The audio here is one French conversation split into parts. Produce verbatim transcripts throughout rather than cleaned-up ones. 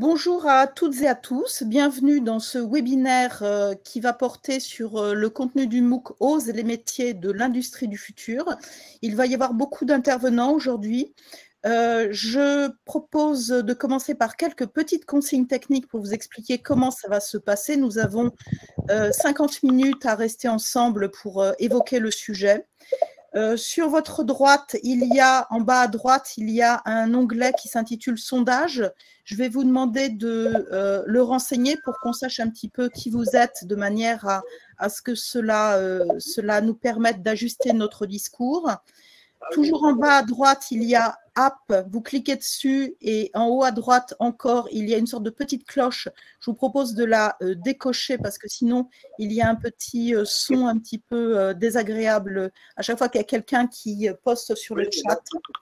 Bonjour à toutes et à tous, bienvenue dans ce webinaire euh, qui va porter sur euh, le contenu du MOOC Ose les métiers de l'industrie du futur. Il va y avoir beaucoup d'intervenants aujourd'hui. Euh, je propose de commencer par quelques petites consignes techniques pour vous expliquer comment ça va se passer. Nous avons euh, cinquante minutes à rester ensemble pour euh, évoquer le sujet. Euh, sur votre droite, il y a, en bas à droite, il y a un onglet qui s'intitule Sondage. Je vais vous demander de euh, le renseigner pour qu'on sache un petit peu qui vous êtes, de manière à, à ce que cela, euh, cela nous permette d'ajuster notre discours. Toujours en bas à droite, il y a App, vous cliquez dessus et en haut à droite encore, il y a une sorte de petite cloche. Je vous propose de la euh, décocher parce que sinon, il y a un petit euh, son un petit peu euh, désagréable à chaque fois qu'il y a quelqu'un qui poste sur le chat.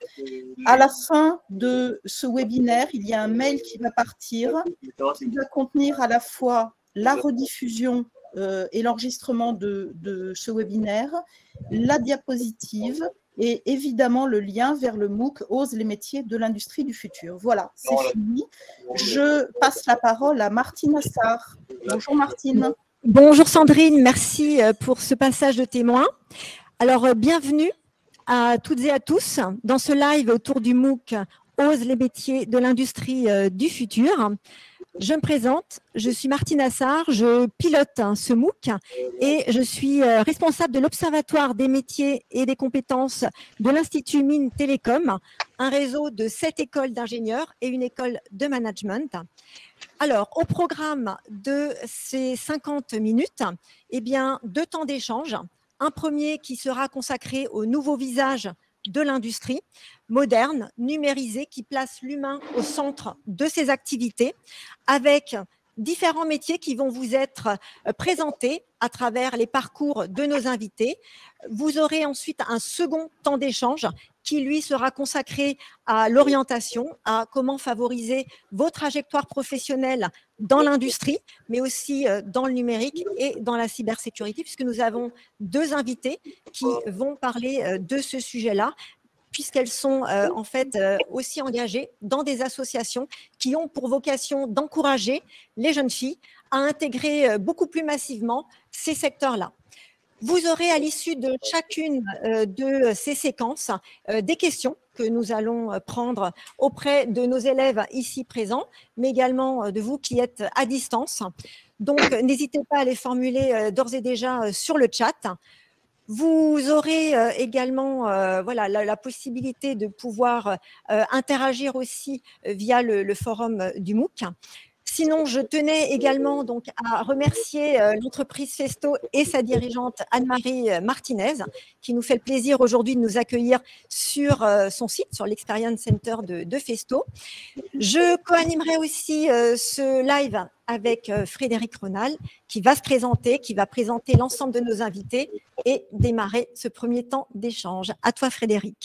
À la fin de ce webinaire, il y a un mail qui va partir, qui va contenir à la fois la rediffusion euh, et l'enregistrement de, de ce webinaire, la diapositive, et évidemment le lien vers le MOOC Ose les métiers de l'industrie du futur. Voilà, c'est fini. Je passe la parole à Martine Assar. Bonjour Martine. Bonjour Sandrine, merci pour ce passage de témoin. Alors, bienvenue à toutes et à tous dans ce live autour du MOOC Ose les métiers de l'industrie du futur. Je me présente, je suis Martine Assar, je pilote ce MOOC et je suis responsable de l'Observatoire des métiers et des compétences de l'Institut Mines Télécom, un réseau de sept écoles d'ingénieurs et une école de management. Alors, au programme de ces cinquante minutes, eh bien, deux temps d'échange. Un premier qui sera consacré aux nouveaux visages de l'industrie moderne, numérisée, qui place l'humain au centre de ses activités, avec différents métiers qui vont vous être présentés à travers les parcours de nos invités. Vous aurez ensuite un second temps d'échange qui, lui, sera consacré à l'orientation, à comment favoriser vos trajectoires professionnelles dans l'industrie, mais aussi dans le numérique et dans la cybersécurité, puisque nous avons deux invités qui vont parler de ce sujet-là, puisqu'elles sont euh, en fait euh, aussi engagées dans des associations qui ont pour vocation d'encourager les jeunes filles à intégrer euh, beaucoup plus massivement ces secteurs-là. Vous aurez à l'issue de chacune euh, de ces séquences euh, des questions que nous allons prendre auprès de nos élèves ici présents, mais également de vous qui êtes à distance. Donc, n'hésitez pas à les formuler euh, d'ores et déjà euh, sur le chat. Vous aurez euh, également euh, voilà, la, la possibilité de pouvoir euh, interagir aussi euh, via le, le forum euh, du MOOC. Sinon, je tenais également donc à remercier euh, l'entreprise Festo et sa dirigeante Anne-Marie Martinez, qui nous fait le plaisir aujourd'hui de nous accueillir sur euh, son site, sur l'Experience Center de, de Festo. Je co-animerai aussi euh, ce live avec euh, Frédéric Renal, qui va se présenter, qui va présenter l'ensemble de nos invités et démarrer ce premier temps d'échange. À toi, Frédéric.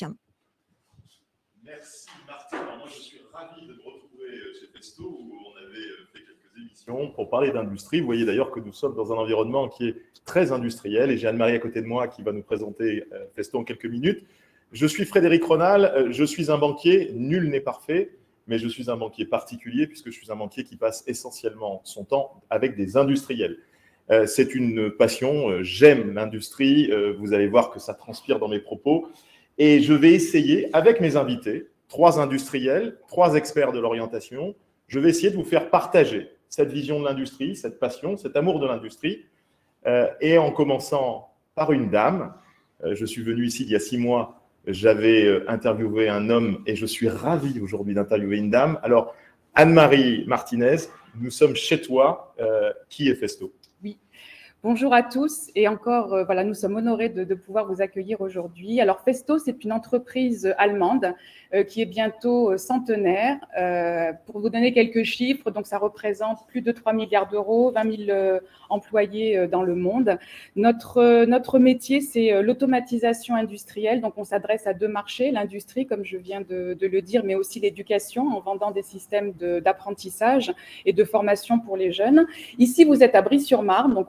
Merci, Martine. Alors, moi, je suis ravi de me retrouver chez Festo, où on avait fait quelques émissions pour parler d'industrie. Vous voyez d'ailleurs que nous sommes dans un environnement qui est très industriel, et j'ai Anne-Marie à côté de moi qui va nous présenter Festo en quelques minutes. Je suis Frédéric Renal, je suis un banquier, nul n'est parfait, mais je suis un banquier particulier puisque je suis un banquier qui passe essentiellement son temps avec des industriels. Euh, c'est une passion, euh, j'aime l'industrie, euh, vous allez voir que ça transpire dans mes propos, et je vais essayer, avec mes invités, trois industriels, trois experts de l'orientation, je vais essayer de vous faire partager cette vision de l'industrie, cette passion, cet amour de l'industrie, euh, et en commençant par une dame. Euh, je suis venu ici il y a six mois, j'avais interviewé un homme et je suis ravi aujourd'hui d'interviewer une dame. Alors, Anne-Marie Martinez, nous sommes chez toi. Euh, qui est Festo ? Oui. Bonjour à tous et encore, euh, voilà, nous sommes honorés de, de pouvoir vous accueillir aujourd'hui. Alors, Festo, c'est une entreprise allemande euh, qui est bientôt euh, centenaire. Euh, pour vous donner quelques chiffres, donc ça représente plus de trois milliards d'euros, vingt mille euh, employés euh, dans le monde. Notre, euh, notre métier, c'est euh, l'automatisation industrielle. Donc, on s'adresse à deux marchés, l'industrie, comme je viens de, de le dire, mais aussi l'éducation, en vendant des systèmes de, d'apprentissage et de formation pour les jeunes. Ici, vous êtes à Brie-sur-Marne, donc on est la filiale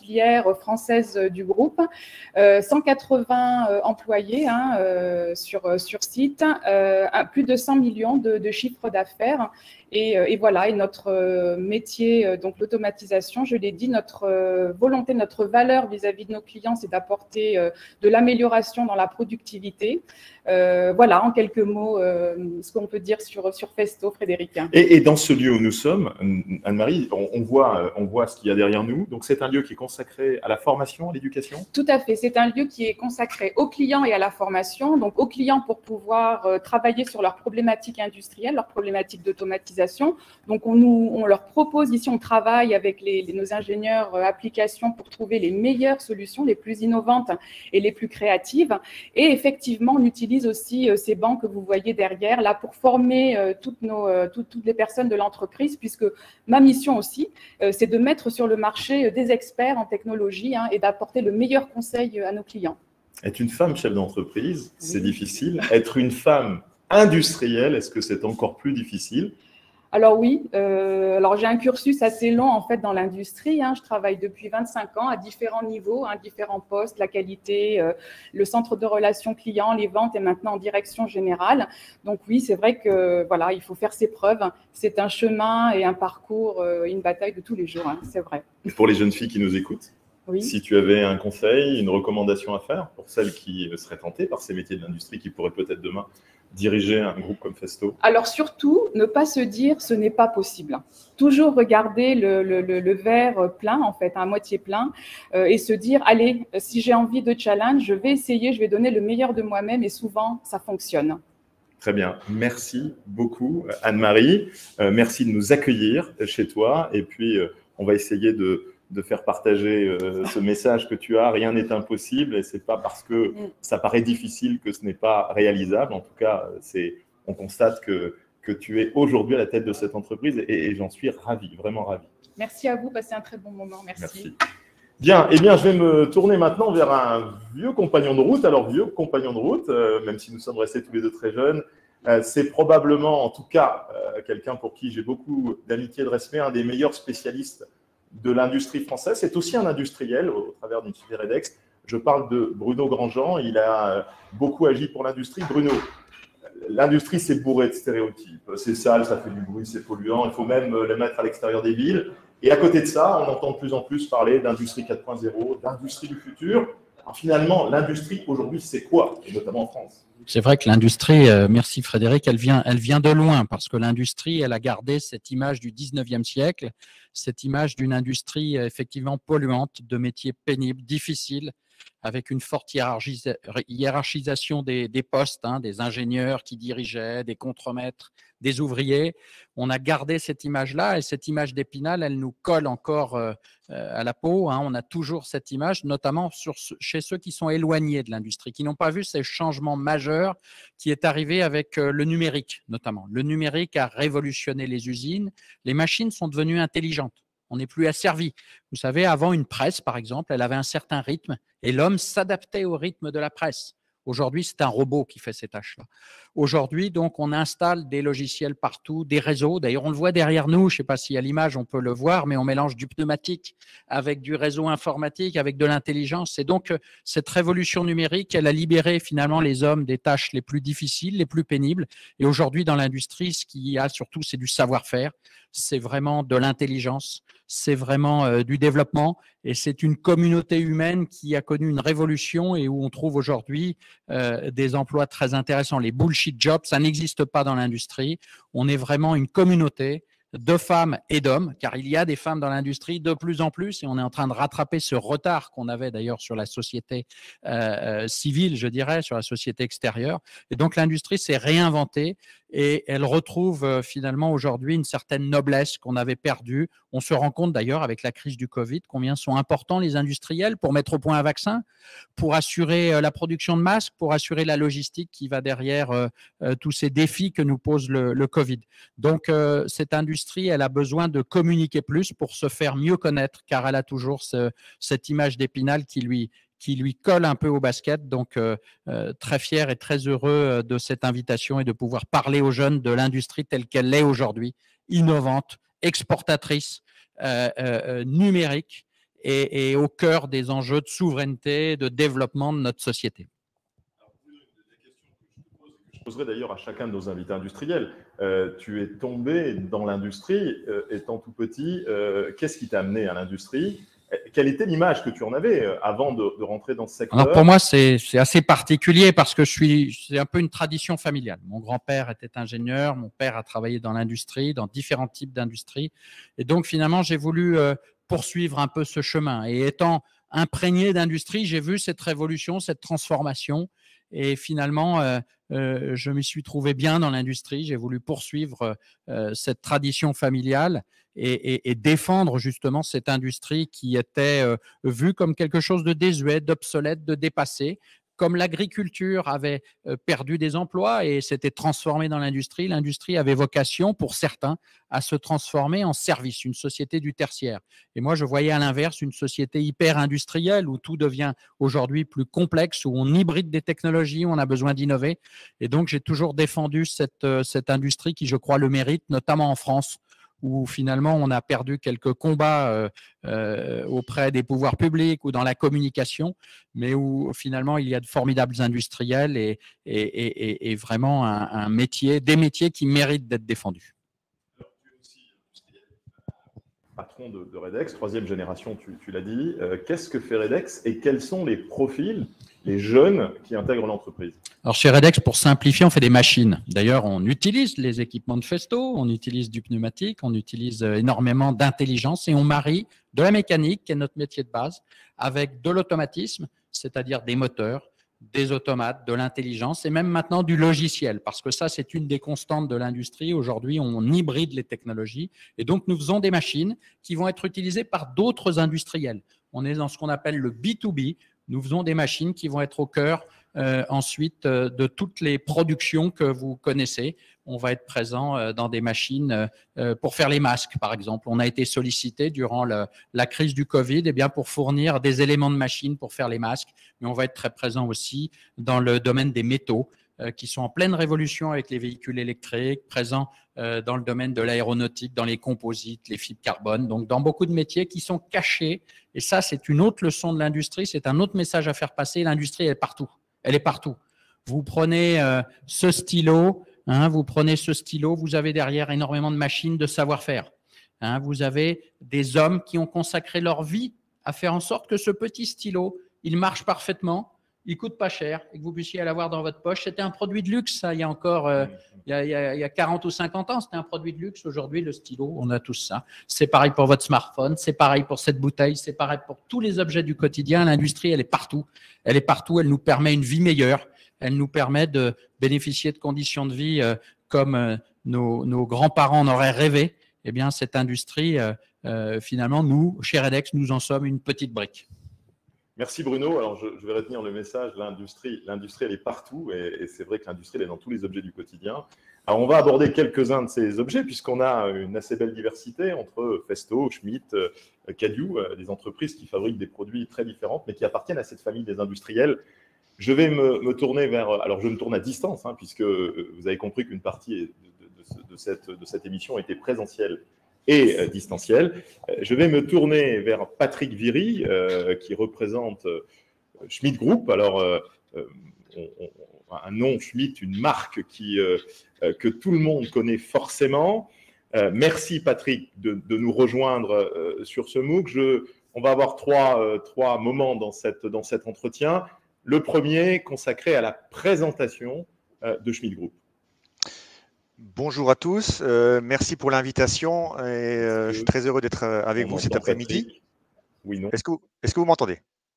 filière française du groupe, euh, cent quatre-vingts euh, employés hein, euh, sur, sur site, euh, plus de cent millions de, de chiffres d'affaires. Et, et voilà, et notre métier, donc l'automatisation, je l'ai dit, notre volonté, notre valeur vis-à-vis de nos clients, c'est d'apporter de l'amélioration dans la productivité. Euh, voilà, en quelques mots, euh, ce qu'on peut dire sur, sur Festo, Frédéric. Et, et dans ce lieu où nous sommes, Anne-Marie, on, on, voit, on voit ce qu'il y a derrière nous. Donc, c'est un lieu qui est consacré à la formation, à l'éducation? Tout à fait. C'est un lieu qui est consacré aux clients et à la formation. Donc, aux clients pour pouvoir euh, travailler sur leurs problématiques industrielles, leurs problématiques d'automatisation. Donc, on, nous, on leur propose ici, on travaille avec les, les, nos ingénieurs euh, applications pour trouver les meilleures solutions, les plus innovantes et les plus créatives. Et effectivement, on utilise aussi euh, ces bancs que vous voyez derrière, là, pour former euh, toutes, nos, euh, toutes, toutes les personnes de l'entreprise, puisque ma mission aussi, euh, c'est de mettre sur le marché euh, des experts en technologie hein, et d'apporter le meilleur conseil euh, à nos clients. Être une femme chef d'entreprise, oui. C'est difficile. Être une femme industrielle, est-ce que c'est encore plus difficile? Alors oui, euh, alors j'ai un cursus assez long en fait dans l'industrie. Hein. Je travaille depuis vingt-cinq ans à différents niveaux, hein, différents postes, la qualité, euh, le centre de relations clients, les ventes et maintenant en direction générale. Donc oui, c'est vrai que voilà, il faut faire ses preuves. C'est un chemin et un parcours, euh, une bataille de tous les jours. Hein, c'est vrai. Et pour les jeunes filles qui nous écoutent, oui. Si tu avais un conseil, une recommandation à faire pour celles qui seraient tentées par ces métiers de l'industrie, qui pourraient peut-être demain diriger un groupe comme Festo? Alors surtout, ne pas se dire ce n'est pas possible. Toujours regarder le, le, le, le verre plein, en fait, à moitié plein, euh, et se dire, allez, si j'ai envie de challenge, je vais essayer, je vais donner le meilleur de moi-même, et souvent, ça fonctionne. Très bien. Merci beaucoup, Anne-Marie. Euh, merci de nous accueillir chez toi, et puis euh, on va essayer de de faire partager euh, ce message que tu as. Rien n'est impossible et ce n'est pas parce que ça paraît difficile que ce n'est pas réalisable. En tout cas, c'est, on constate que, que tu es aujourd'hui à la tête de cette entreprise et, et j'en suis ravi, vraiment ravi. Merci à vous, passez un très bon moment. Merci. Merci. Bien, eh bien, je vais me tourner maintenant vers un vieux compagnon de route. Alors, vieux compagnon de route, euh, même si nous sommes restés tous les deux très jeunes, euh, c'est probablement, en tout cas, euh, quelqu'un pour qui j'ai beaucoup d'amitié et de respect, un des meilleurs spécialistes de l'industrie française. C'est aussi un industriel au travers d'une filière EDEX. Je parle de Bruno Grandjean. Il a beaucoup agi pour l'industrie. Bruno, l'industrie, c'est bourré de stéréotypes. C'est sale, ça fait du bruit, c'est polluant. Il faut même les mettre à l'extérieur des villes. Et à côté de ça, on entend de plus en plus parler d'industrie quatre point zéro, d'industrie du futur. Alors finalement, l'industrie aujourd'hui, c'est quoi? Et notamment en France. C'est vrai que l'industrie, euh, merci Frédéric, elle vient, elle vient de loin parce que l'industrie, elle a gardé cette image du dix-neuvième siècle, cette image d'une industrie effectivement polluante, de métiers pénibles, difficiles, avec une forte hiérarchis hiérarchisation des, des postes, hein, des ingénieurs qui dirigeaient, des contremaîtres, des ouvriers. On a gardé cette image-là et cette image d'Épinal, elle nous colle encore euh, à la peau. Hein. On a toujours cette image, notamment sur, chez ceux qui sont éloignés de l'industrie, qui n'ont pas vu ces changements majeurs qui est arrivé avec euh, le numérique, notamment. Le numérique a révolutionné les usines. Les machines sont devenues intelligentes. On n'est plus asservi. Vous savez, avant, une presse, par exemple, elle avait un certain rythme et l'homme s'adaptait au rythme de la presse. Aujourd'hui, c'est un robot qui fait ces tâches-là. Aujourd'hui, donc, on installe des logiciels partout, des réseaux. D'ailleurs, on le voit derrière nous. Je ne sais pas si à l'image, on peut le voir, mais on mélange du pneumatique avec du réseau informatique, avec de l'intelligence. Et donc, cette révolution numérique, elle a libéré finalement les hommes des tâches les plus difficiles, les plus pénibles. Et aujourd'hui, dans l'industrie, ce qu'il y a surtout, c'est du savoir-faire. C'est vraiment de l'intelligence. C'est vraiment euh, du développement et c'est une communauté humaine qui a connu une révolution et où on trouve aujourd'hui euh, des emplois très intéressants. Les bullshit jobs, ça n'existe pas dans l'industrie. On est vraiment une communauté de femmes et d'hommes, car il y a des femmes dans l'industrie de plus en plus et on est en train de rattraper ce retard qu'on avait d'ailleurs sur la société euh, civile, je dirais, sur la société extérieure. Et donc l'industrie s'est réinventée et elle retrouve euh, finalement aujourd'hui une certaine noblesse qu'on avait perdue. On se rend compte d'ailleurs avec la crise du Covid combien sont importants les industriels pour mettre au point un vaccin, pour assurer euh, la production de masques, pour assurer la logistique qui va derrière euh, euh, tous ces défis que nous pose le, le Covid. Donc euh, cette industrie elle a besoin de communiquer plus pour se faire mieux connaître, car elle a toujours ce, cette image d'Épinal qui lui, qui lui colle un peu au basket. Donc, euh, euh, très fier et très heureux de cette invitation et de pouvoir parler aux jeunes de l'industrie telle qu'elle est aujourd'hui, innovante, exportatrice, euh, euh, numérique et, et au cœur des enjeux de souveraineté, de développement de notre société. Je poserai d'ailleurs à chacun de nos invités industriels. Euh, tu es tombé dans l'industrie euh, étant tout petit. Euh, Qu'est-ce qui t'a amené à l'industrie? Quelle était l'image que tu en avais avant de, de rentrer dans ce secteur? Alors pour moi, c'est assez particulier parce que je suis, c'est un peu une tradition familiale. Mon grand-père était ingénieur, mon père a travaillé dans l'industrie, dans différents types d'industries. Et donc finalement, j'ai voulu euh, poursuivre un peu ce chemin. Et étant imprégné d'industrie, j'ai vu cette révolution, cette transformation. Et finalement, euh, euh, je m'y suis trouvé bien dans l'industrie. J'ai voulu poursuivre euh, cette tradition familiale et, et, et défendre justement cette industrie qui était euh, vue comme quelque chose de désuet, d'obsolète, de dépassé. Comme l'agriculture avait perdu des emplois et s'était transformée dans l'industrie, l'industrie avait vocation, pour certains, à se transformer en service, une société du tertiaire. Et moi, je voyais à l'inverse une société hyper industrielle où tout devient aujourd'hui plus complexe, où on hybride des technologies, où on a besoin d'innover. Et donc, j'ai toujours défendu cette, cette industrie qui, je crois, le mérite, notamment en France, où finalement on a perdu quelques combats euh, euh, auprès des pouvoirs publics ou dans la communication, mais où finalement il y a de formidables industriels et, et, et, et vraiment un, un métier, des métiers qui méritent d'être défendus. Patron de, de Redex, troisième génération, tu, tu l'as dit. Euh, Qu'est-ce que fait Redex et quels sont les profils, les jeunes qui intègrent l'entreprise? Alors chez Redex, pour simplifier, on fait des machines. D'ailleurs, on utilise les équipements de Festo, on utilise du pneumatique, on utilise énormément d'intelligence et on marie de la mécanique, qui est notre métier de base, avec de l'automatisme, c'est-à-dire des moteurs, des automates, de l'intelligence et même maintenant du logiciel, parce que ça, c'est une des constantes de l'industrie. Aujourd'hui, on hybride les technologies et donc nous faisons des machines qui vont être utilisées par d'autres industriels. On est dans ce qu'on appelle le B deux B. Nous faisons des machines qui vont être au cœur euh, ensuite euh, de toutes les productions que vous connaissez. On va être présent euh, dans des machines euh, pour faire les masques, par exemple. On a été sollicité durant le, la crise du Covid eh bien, pour fournir des éléments de machines pour faire les masques, mais on va être très présent aussi dans le domaine des métaux, euh, qui sont en pleine révolution avec les véhicules électriques, présents euh, dans le domaine de l'aéronautique, dans les composites, les fibres carbone, donc dans beaucoup de métiers qui sont cachés. Et ça, c'est une autre leçon de l'industrie, c'est un autre message à faire passer. L'industrie, elle est partout. Elle est partout. Vous prenez euh, ce stylo, hein, vous prenez ce stylo, vous avez derrière énormément de machines, de savoir-faire. Hein, vous avez des hommes qui ont consacré leur vie à faire en sorte que ce petit stylo, il marche parfaitement, il coûte pas cher et que vous puissiez l'avoir dans votre poche. C'était un produit de luxe, ça, il y a encore euh, il, y a, il, y a, il y a quarante ou cinquante ans, c'était un produit de luxe. Aujourd'hui, le stylo, on a tous ça. C'est pareil pour votre smartphone, c'est pareil pour cette bouteille, c'est pareil pour tous les objets du quotidien. L'industrie, elle est partout. Elle est partout, elle nous permet une vie meilleure. Elle nous permet de bénéficier de conditions de vie euh, comme euh, nos, nos grands-parents en auraient rêvé. Eh bien, cette industrie, euh, euh, finalement, nous, chez Redex, nous en sommes une petite brique. Merci Bruno. Alors, je, je vais retenir le message. L'industrie, l'industrie, elle est partout et, et c'est vrai que l'industrie, elle est dans tous les objets du quotidien. Alors, on va aborder quelques-uns de ces objets puisqu'on a une assez belle diversité entre Festo, Schmitt, Cadieux, des entreprises qui fabriquent des produits très différents mais qui appartiennent à cette famille des industriels. Je vais me, me tourner vers… Alors, je me tourne à distance hein, puisque vous avez compris qu'une partie de, de, de, cette, de cette émission était présentielle et euh, distancielle. Euh, je vais me tourner vers Patrick Viry, euh, qui représente euh, Schmitt Group. Alors, euh, on, on, un nom Schmitt, une marque qui, euh, que tout le monde connaît forcément. Euh, merci Patrick de, de nous rejoindre euh, sur ce MOOC. Je, on va avoir trois, euh, trois moments dans, cette, dans cet entretien. Le premier consacré à la présentation euh, de Schmitt Group. Bonjour à tous, euh, merci pour l'invitation et euh, je suis très heureux d'être avec vous cet après-midi. Oui, non. Est-ce que, est-ce que vous m'entendez?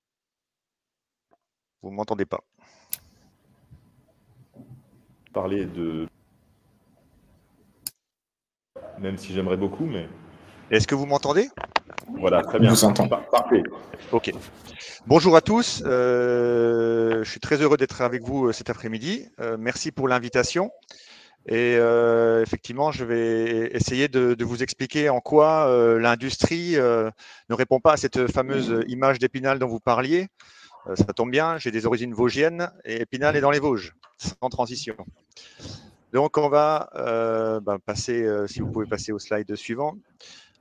Vous ne m'entendez pas? Parler de… Même si j'aimerais beaucoup, mais… Est-ce que vous m'entendez? Voilà, très bien. On vous entend. Parfait. Ok. Bonjour à tous, euh, je suis très heureux d'être avec vous cet après-midi. Euh, merci pour l'invitation. Et euh, effectivement, je vais essayer de, de vous expliquer en quoi euh, l'industrie euh, ne répond pas à cette fameuse image d'Épinal dont vous parliez. Euh, ça tombe bien, j'ai des origines vosgiennes et Épinal est dans les Vosges, sans transition. Donc, on va euh, ben, passer, euh, si vous pouvez passer au slide suivant.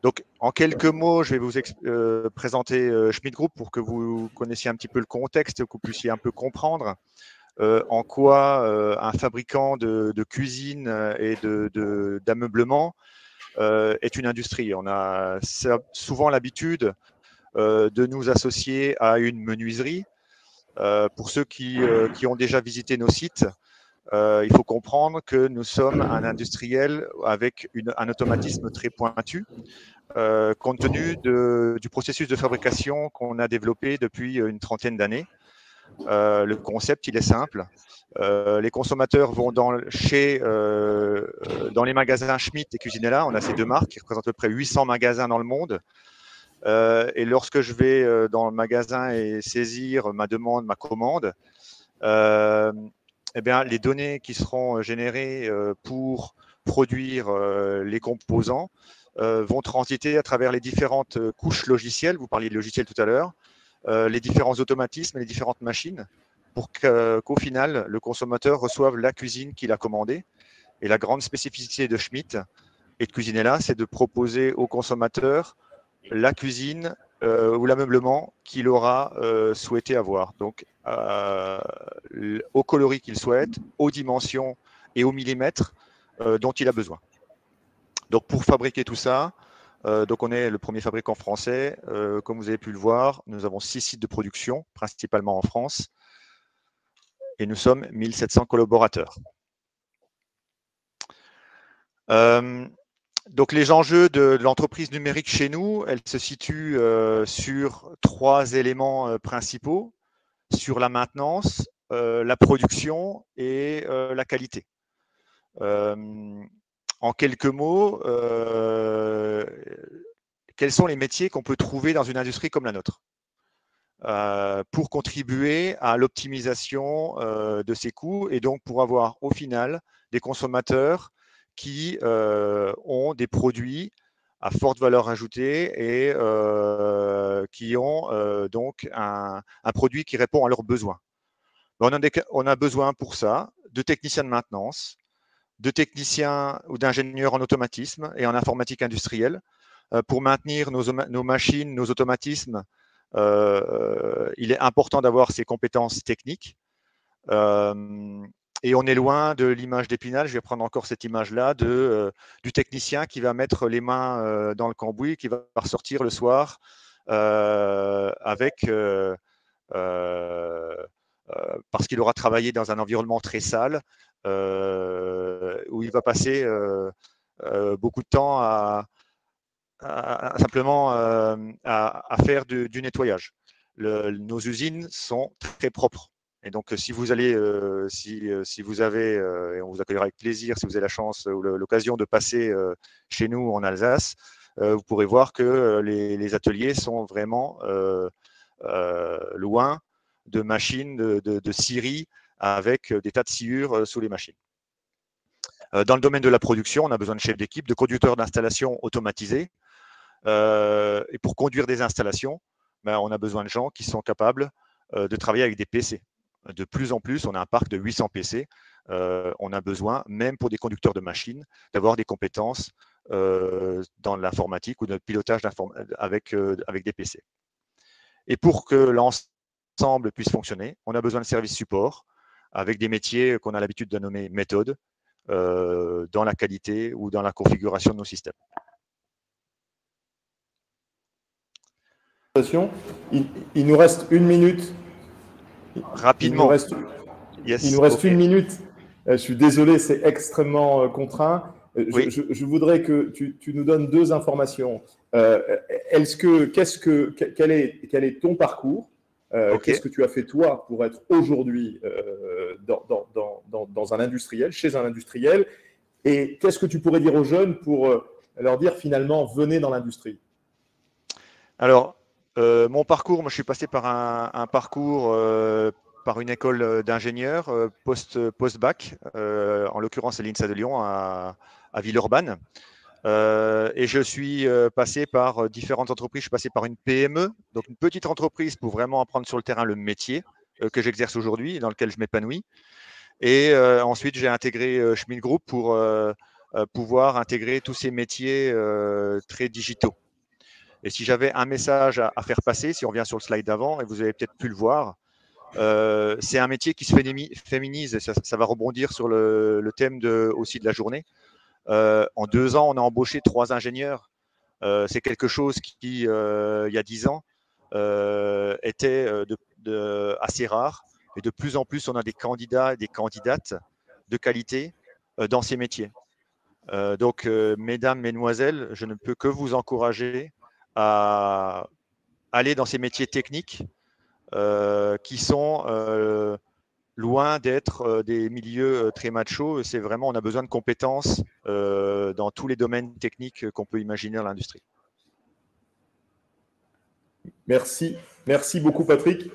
Donc, en quelques mots, je vais vous euh, présenter euh, Schmidt Group pour que vous connaissiez un petit peu le contexte, que vous puissiez un peu comprendre euh, en quoi euh, un fabricant de, de cuisine et d'ameublement de, de, euh, est une industrie. On a souvent l'habitude euh, de nous associer à une menuiserie. Euh, pour ceux qui, euh, qui ont déjà visité nos sites, euh, il faut comprendre que nous sommes un industriel avec une, un automatisme très pointu. Euh, compte tenu de, du processus de fabrication qu'on a développé depuis une trentaine d'années. Euh, le concept, il est simple. Euh, les consommateurs vont dans, chez, euh, dans les magasins Schmidt et Cuisinella. On a ces deux marques qui représentent à peu près huit cents magasins dans le monde. Euh, et lorsque je vais euh, dans le magasin et saisir ma demande, ma commande, euh, eh bien, les données qui seront générées euh, pour produire euh, les composants Euh, vont transiter à travers les différentes couches logicielles. Vous parliez de logiciels tout à l'heure, euh, les différents automatismes et les différentes machines pour qu'au qu'au final, le consommateur reçoive la cuisine qu'il a commandée. Et la grande spécificité de Schmidt et de Cuisinella, c'est de proposer au consommateur la cuisine euh, ou l'ameublement qu'il aura euh, souhaité avoir. Donc, euh, au coloris qu'il souhaite, aux dimensions et au millimètre euh, dont il a besoin. Donc, pour fabriquer tout ça, euh, donc on est le premier fabricant français. Euh, comme vous avez pu le voir, nous avons six sites de production, principalement en France, et nous sommes mille sept cents collaborateurs. Euh, donc, les enjeux de, de l'entreprise numérique chez nous, elles se situent euh, sur trois éléments euh, principaux, sur la maintenance, euh, la production et euh, la qualité. Euh, En quelques mots, euh, quels sont les métiers qu'on peut trouver dans une industrie comme la nôtre euh, pour contribuer à l'optimisation euh, de ces coûts et donc pour avoir au final des consommateurs qui euh, ont des produits à forte valeur ajoutée et euh, qui ont euh, donc un, un produit qui répond à leurs besoins. On a, des, on a besoin pour ça de techniciens de maintenance, de techniciens ou d'ingénieurs en automatisme et en informatique industrielle euh, pour maintenir nos, nos machines, nos automatismes. Euh, il est important d'avoir ces compétences techniques. Euh, et on est loin de l'image d'Épinal. Je vais prendre encore cette image-là de, euh, du technicien qui va mettre les mains euh, dans le cambouis, qui va ressortir le soir euh, avec euh, euh, euh, parce qu'il aura travaillé dans un environnement très sale, euh, où il va passer euh, euh, beaucoup de temps à, à, à simplement euh, à, à faire du, du nettoyage. Le, nos usines sont très propres. Et donc, si vous allez, euh, si, si vous avez, euh, et on vous accueillera avec plaisir, si vous avez la chance ou l'occasion de passer euh, chez nous en Alsace, euh, vous pourrez voir que les, les ateliers sont vraiment euh, euh, loin de machines de, de, de scierie avec des tas de sciures sous les machines. Dans le domaine de la production, on a besoin de chefs d'équipe, de conducteurs d'installation automatisés. Euh, et pour conduire des installations, ben, on a besoin de gens qui sont capables euh, de travailler avec des P C. De plus en plus, on a un parc de huit cents P C. Euh, on a besoin, même pour des conducteurs de machines, d'avoir des compétences euh, dans l'informatique ou dans le pilotage avec, euh, avec des P C. Et pour que l'ensemble puisse fonctionner, on a besoin de services support avec des métiers qu'on a l'habitude de nommer méthodes euh, dans la qualité ou dans la configuration de nos systèmes. Il, il nous reste une minute. Rapidement. Il nous reste, yes, il nous reste okay. une minute. Je suis désolé, c'est extrêmement contraint. Oui. Je, je, je voudrais que tu, tu nous donnes deux informations. Euh, est-ce que, qu'est-ce que, quel est, quel est ton parcours euh, okay. Qu'est-ce que tu as fait toi pour être aujourd'hui euh, dans, dans, dans, dans un industriel, chez un industriel? Et qu'est-ce que tu pourrais dire aux jeunes pour euh, leur dire finalement, venez dans l'industrie? Alors, euh, mon parcours, moi je suis passé par un, un parcours euh, par une école d'ingénieur euh, post, post-bac, euh, en l'occurrence à l'INSA de Lyon, à, à Villeurbanne. Euh, et je suis euh, passé par différentes entreprises. Je suis passé par une P M E, donc une petite entreprise pour vraiment apprendre sur le terrain le métier euh, que j'exerce aujourd'hui et dans lequel je m'épanouis. Et euh, ensuite, j'ai intégré euh, Schmidt Group pour euh, euh, pouvoir intégrer tous ces métiers euh, très digitaux. Et si j'avais un message à, à faire passer, si on revient sur le slide d'avant, et vous avez peut-être pu le voir, euh, c'est un métier qui se féminise, et ça, ça va rebondir sur le, le thème de, aussi de la journée. Euh, en deux ans, on a embauché trois ingénieurs. Euh, c'est quelque chose qui, euh, il y a dix ans, euh, était de, de, assez rare. Et de plus en plus, on a des candidats et des candidates de qualité euh, dans ces métiers. Euh, donc, euh, mesdames, mesdemoiselles, je ne peux que vous encourager à aller dans ces métiers techniques euh, qui sont euh, loin d'être euh, des milieux euh, très machos. C'est vraiment, on a besoin de compétences euh, dans tous les domaines techniques qu'on peut imaginer dans l'industrie. Merci, merci beaucoup Patrick.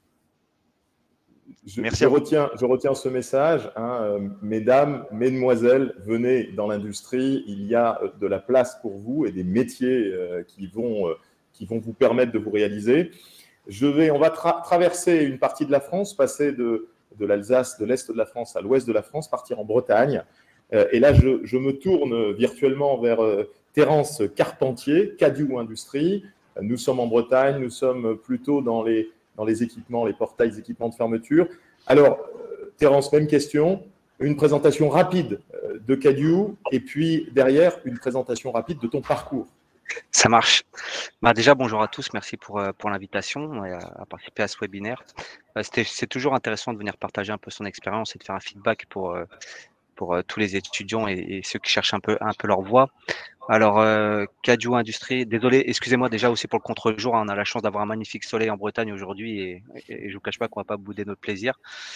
Je, merci je, retiens, je retiens ce message, hein, euh, mesdames, mesdemoiselles, venez dans l'industrie, il y a de la place pour vous et des métiers euh, qui, vont, euh, qui vont vous permettre de vous réaliser. Je vais, on va tra traverser une partie de la France, passer de, de l'Alsace, de l'Est de la France à l'Ouest de la France, partir en Bretagne. Euh, et là, je, je me tourne virtuellement vers euh, Terence Carpentier, Cadieux Industrie. Nous sommes en Bretagne, nous sommes plutôt dans les, dans les équipements, les portails équipements de fermeture. Alors, euh, Terence, même question. Une présentation rapide de Cadieux et puis derrière, une présentation rapide de ton parcours. Ça marche. Bah déjà, bonjour à tous. Merci pour, pour l'invitation et à, à participer à ce webinaire. C'est toujours intéressant de venir partager un peu son expérience et de faire un feedback pour, pour tous les étudiants et, et ceux qui cherchent un peu, un peu leur voie. Alors, euh, Cadieux Industrie, désolé, excusez-moi déjà aussi pour le contre-jour. Hein, on a la chance d'avoir un magnifique soleil en Bretagne aujourd'hui et, et, et je ne vous cache pas qu'on ne va pas bouder notre plaisir.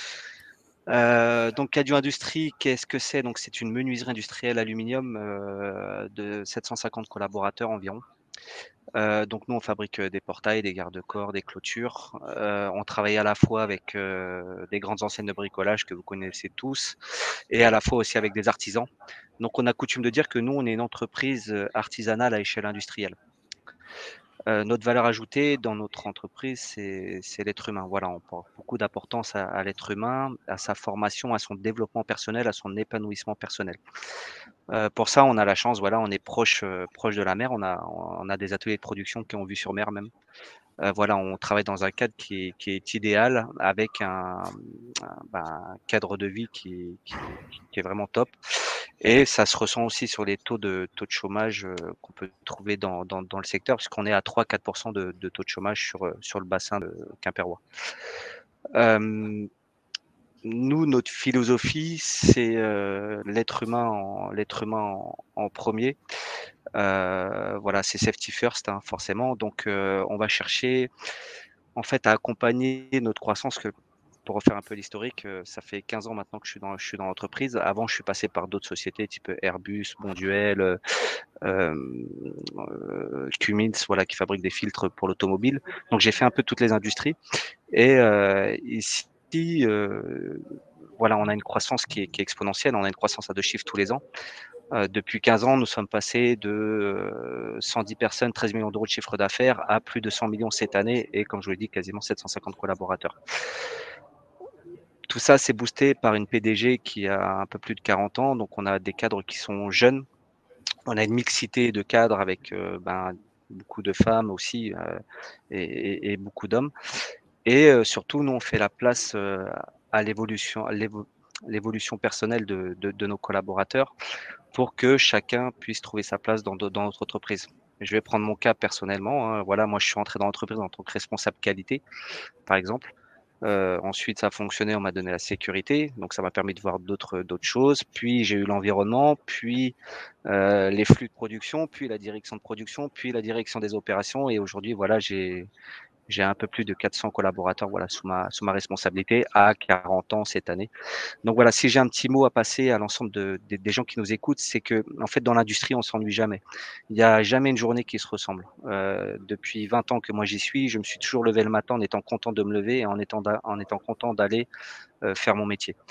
Euh, donc Cadieux Industrie, qu'est-ce que c'est? Donc c'est une menuiserie industrielle aluminium euh, de sept cent cinquante collaborateurs environ. Euh, donc nous on fabrique des portails, des garde-corps, des clôtures. Euh, on travaille à la fois avec euh, des grandes enseignes de bricolage que vous connaissez tous et à la fois aussi avec des artisans. Donc on a coutume de dire que nous on est une entreprise artisanale à échelle industrielle. Euh, notre valeur ajoutée dans notre entreprise, c'est l'être humain. Voilà, on porte beaucoup d'importance à, à l'être humain, à sa formation, à son développement personnel, à son épanouissement personnel. Euh, pour ça, on a la chance, voilà, on est proche, euh, proche de la mer. On a, on a des ateliers de production qui ont vue sur mer même. Euh, voilà, on travaille dans un cadre qui est, qui est idéal, avec un, un, ben, un cadre de vie qui, qui, qui est vraiment top. Et ça se ressent aussi sur les taux de taux de chômage euh, qu'on peut trouver dans, dans, dans le secteur, puisqu'on est à trois à quatre pour cent de, de taux de chômage sur, sur le bassin de Quimpérois. Euh, nous, notre philosophie, c'est euh, l'être humain, en, l'être humain en, en premier. Euh, voilà, c'est safety first, hein, forcément. Donc, euh, on va chercher, en fait, à accompagner notre croissance. Que, pour refaire un peu l'historique, euh, ça fait quinze ans maintenant que je suis dans, je suis dans l'entreprise. Avant, je suis passé par d'autres sociétés, type Airbus, Bonduel, euh, euh, Cummins, voilà, qui fabriquent des filtres pour l'automobile. Donc, j'ai fait un peu toutes les industries. Et euh, ici, euh, voilà, on a une croissance qui est, qui est exponentielle. On a une croissance à deux chiffres tous les ans. Euh, depuis quinze ans, nous sommes passés de euh, cent dix personnes, treize millions d'euros de chiffre d'affaires à plus de cent millions cette année et, comme je vous l'ai dit, quasiment sept cent cinquante collaborateurs. Tout ça, c'est boosté par une P D G qui a un peu plus de quarante ans. Donc, on a des cadres qui sont jeunes. On a une mixité de cadres avec euh, ben, beaucoup de femmes aussi euh, et, et, et beaucoup d'hommes. Et euh, surtout, nous, on fait la place euh, à l'évolution, l'évolution personnelle de, de, de nos collaborateurs pour que chacun puisse trouver sa place dans, dans notre entreprise. Je vais prendre mon cas personnellement. Hein. Voilà, moi, je suis entré dans l'entreprise en tant que responsable qualité, par exemple. Euh, ensuite, ça a fonctionné, on m'a donné la sécurité, donc ça m'a permis de voir d'autres d'autres choses. Puis j'ai eu l'environnement, puis euh, les flux de production, puis la direction de production, puis la direction des opérations. Et aujourd'hui, voilà, j'ai j'ai un peu plus de quatre cents collaborateurs, voilà, sous ma sous ma responsabilité à quarante ans cette année. Donc voilà, si j'ai un petit mot à passer à l'ensemble de, de, des gens qui nous écoutent, c'est que en fait dans l'industrie on s'ennuie jamais. Il n'y a jamais une journée qui se ressemble. Euh, depuis vingt ans que moi j'y suis, je me suis toujours levé le matin en étant content de me lever et en étant en étant content d'aller euh, faire mon métier.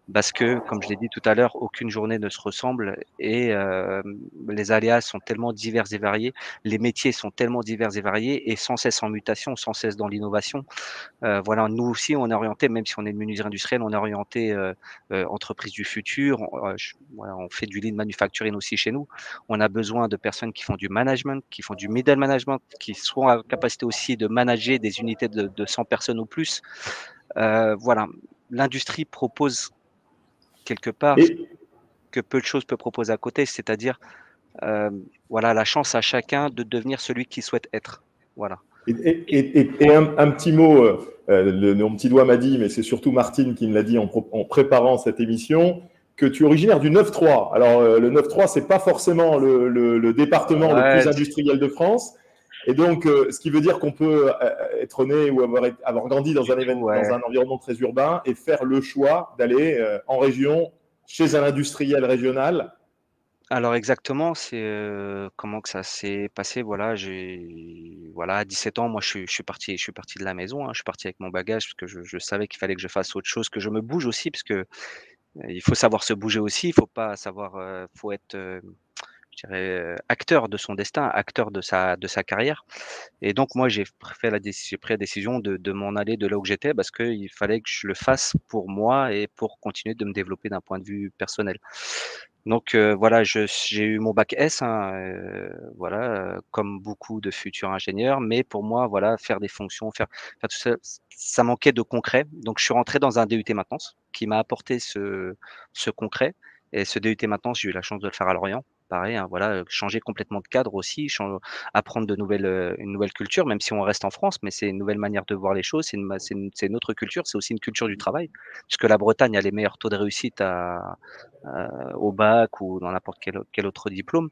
parce que, comme je l'ai dit tout à l'heure, aucune journée ne se ressemble et euh, les aléas sont tellement divers et variés, les métiers sont tellement divers et variés et sans cesse en mutation, sans cesse dans l'innovation. Euh, voilà, nous aussi, on est orienté, même si on est une menuiserie industrielle, on est orienté euh, euh, entreprise du futur. On, euh, je, voilà, on fait du lean manufacturing aussi chez nous. On a besoin de personnes qui font du management, qui font du middle management, qui sont à capacité aussi de manager des unités de, de cent personnes ou plus. Euh, voilà, l'industrie propose quelque part Et, que peu de choses peuvent proposer à côté, c'est-à-dire euh, voilà, la chance à chacun de devenir celui qu'il souhaite être. Voilà. et, et, et, et un, un petit mot, euh, le, mon petit doigt m'a dit, mais c'est surtout Martine qui me l'a dit en, en préparant cette émission, que tu es originaire du neuf trois. Alors, euh, le neuf trois, ce n'est pas forcément le, le, le département ouais, le plus industriel de France. Et donc, euh, ce qui veut dire qu'on peut être né ou avoir, avoir grandi dans un, événement, ouais. dans un environnement très urbain et faire le choix d'aller euh, en région, chez un industriel régional. Alors exactement, c'est euh, comment que ça s'est passé. Voilà, j'ai voilà à dix-sept ans, moi je suis, je suis parti, je suis parti de la maison. Hein, je suis parti avec mon bagage parce que je, je savais qu'il fallait que je fasse autre chose, que je me bouge aussi, parce que euh, il faut savoir se bouger aussi. Il faut pas savoir, euh, faut être euh, je dirais, acteur de son destin, acteur de sa, de sa carrière. Et donc, moi, j'ai pris la, j'ai pris la décision de, de m'en aller de là où j'étais parce qu'il fallait que je le fasse pour moi et pour continuer de me développer d'un point de vue personnel. Donc, euh, voilà, je, j'ai eu mon bac S, hein, euh, voilà, euh, comme beaucoup de futurs ingénieurs. Mais pour moi, voilà, faire des fonctions, faire, faire tout ça, ça manquait de concret. Donc, je suis rentré dans un D U T maintenance qui m'a apporté ce, ce concret. Et ce D U T maintenance, j'ai eu la chance de le faire à Lorient. Pareil, hein, voilà, changer complètement de cadre aussi, changer, apprendre de nouvelles, une nouvelle culture, même si on reste en France, mais c'est une nouvelle manière de voir les choses, c'est une, c'est une, c'est une autre culture, c'est aussi une culture du travail, puisque la Bretagne a les meilleurs taux de réussite à, à, au bac ou dans n'importe quel, quel autre diplôme.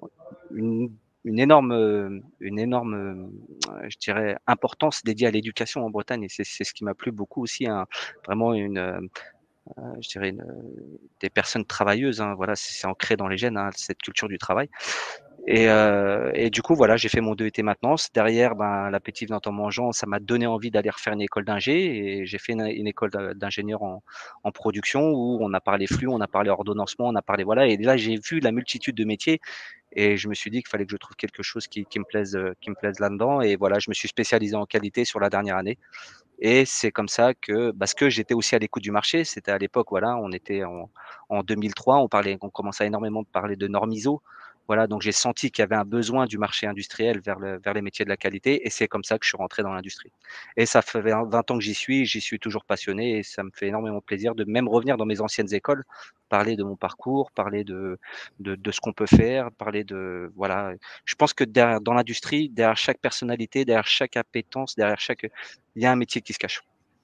Une, une énorme, une énorme, je dirais, importance dédiée à l'éducation en Bretagne, et c'est, c'est ce qui m'a plu beaucoup aussi, hein, vraiment une Euh, je dirais une, des personnes travailleuses, hein, voilà, c'est, c'est ancré dans les gènes, hein, cette culture du travail. Et, euh, et du coup, voilà, j'ai fait mon D U T maintenance. Derrière, ben, l'appétit venant en mangeant, ça m'a donné envie d'aller refaire une école d'ingé. Et j'ai fait une, une école d'ingénieur en, en production où on a parlé flux, on a parlé ordonnancement, on a parlé voilà. Et là, j'ai vu la multitude de métiers. Et je me suis dit qu'il fallait que je trouve quelque chose qui, qui me plaise, qui me plaise là-dedans. Et voilà, je me suis spécialisé en qualité sur la dernière année. Et c'est comme ça que, parce que j'étais aussi à l'écoute du marché, c'était à l'époque, voilà, on était en, en deux mille trois, on parlait, on commençait énormément de parler de normes I S O. Voilà, donc j'ai senti qu'il y avait un besoin du marché industriel vers, le, vers les métiers de la qualité, et c'est comme ça que je suis rentré dans l'industrie. Et ça fait vingt ans que j'y suis, j'y suis toujours passionné, et ça me fait énormément plaisir de même revenir dans mes anciennes écoles, parler de mon parcours, parler de, de, de ce qu'on peut faire, parler de, voilà. Je pense que derrière, dans l'industrie, derrière chaque personnalité, derrière chaque appétence, derrière chaque, il y a un métier qui se cache.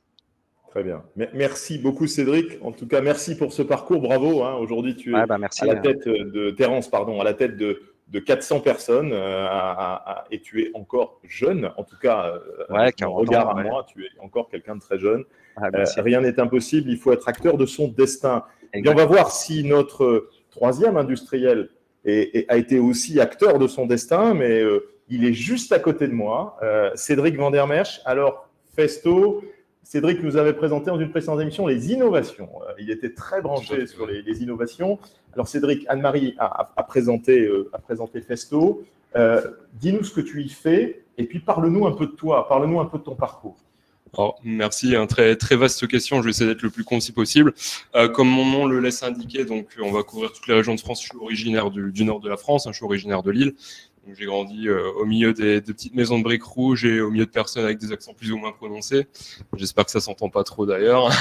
Très bien. Merci beaucoup, Cédric. En tout cas, merci pour ce parcours. Bravo. Hein. Aujourd'hui, tu es ouais, bah merci, à la tête de Terence, pardon, à la tête de, de quatre cents personnes euh, à, à, et tu es encore jeune. En tout cas, ouais, avec mon regard ans, à ouais. moi, tu es encore quelqu'un de très jeune. Ah, euh, rien n'est impossible. Il faut être acteur de son destin. Et on va voir si notre troisième industriel est, est, a été aussi acteur de son destin, mais euh, il est juste à côté de moi. Euh, Cédric Vandermersch. Alors, Festo. Cédric nous avait présenté dans une précédente émission les innovations. Il était très branché sur les, les innovations. Alors Cédric, Anne-Marie a, a, présenté, euh, a présenté Festo. Euh, dis-nous ce que tu y fais et puis parle-nous un peu de toi, parle-nous un peu de ton parcours. Alors, merci, hein, très, très vaste question, je vais essayer d'être le plus concis possible. Euh, comme mon nom le laisse indiquer, donc on va couvrir toutes les régions de France. Je suis originaire du, du nord de la France, hein, je suis originaire de Lille. Donc, j'ai grandi euh, au milieu des, des petites maisons de briques rouges et au milieu de personnes avec des accents plus ou moins prononcés. J'espère que ça s'entend pas trop d'ailleurs.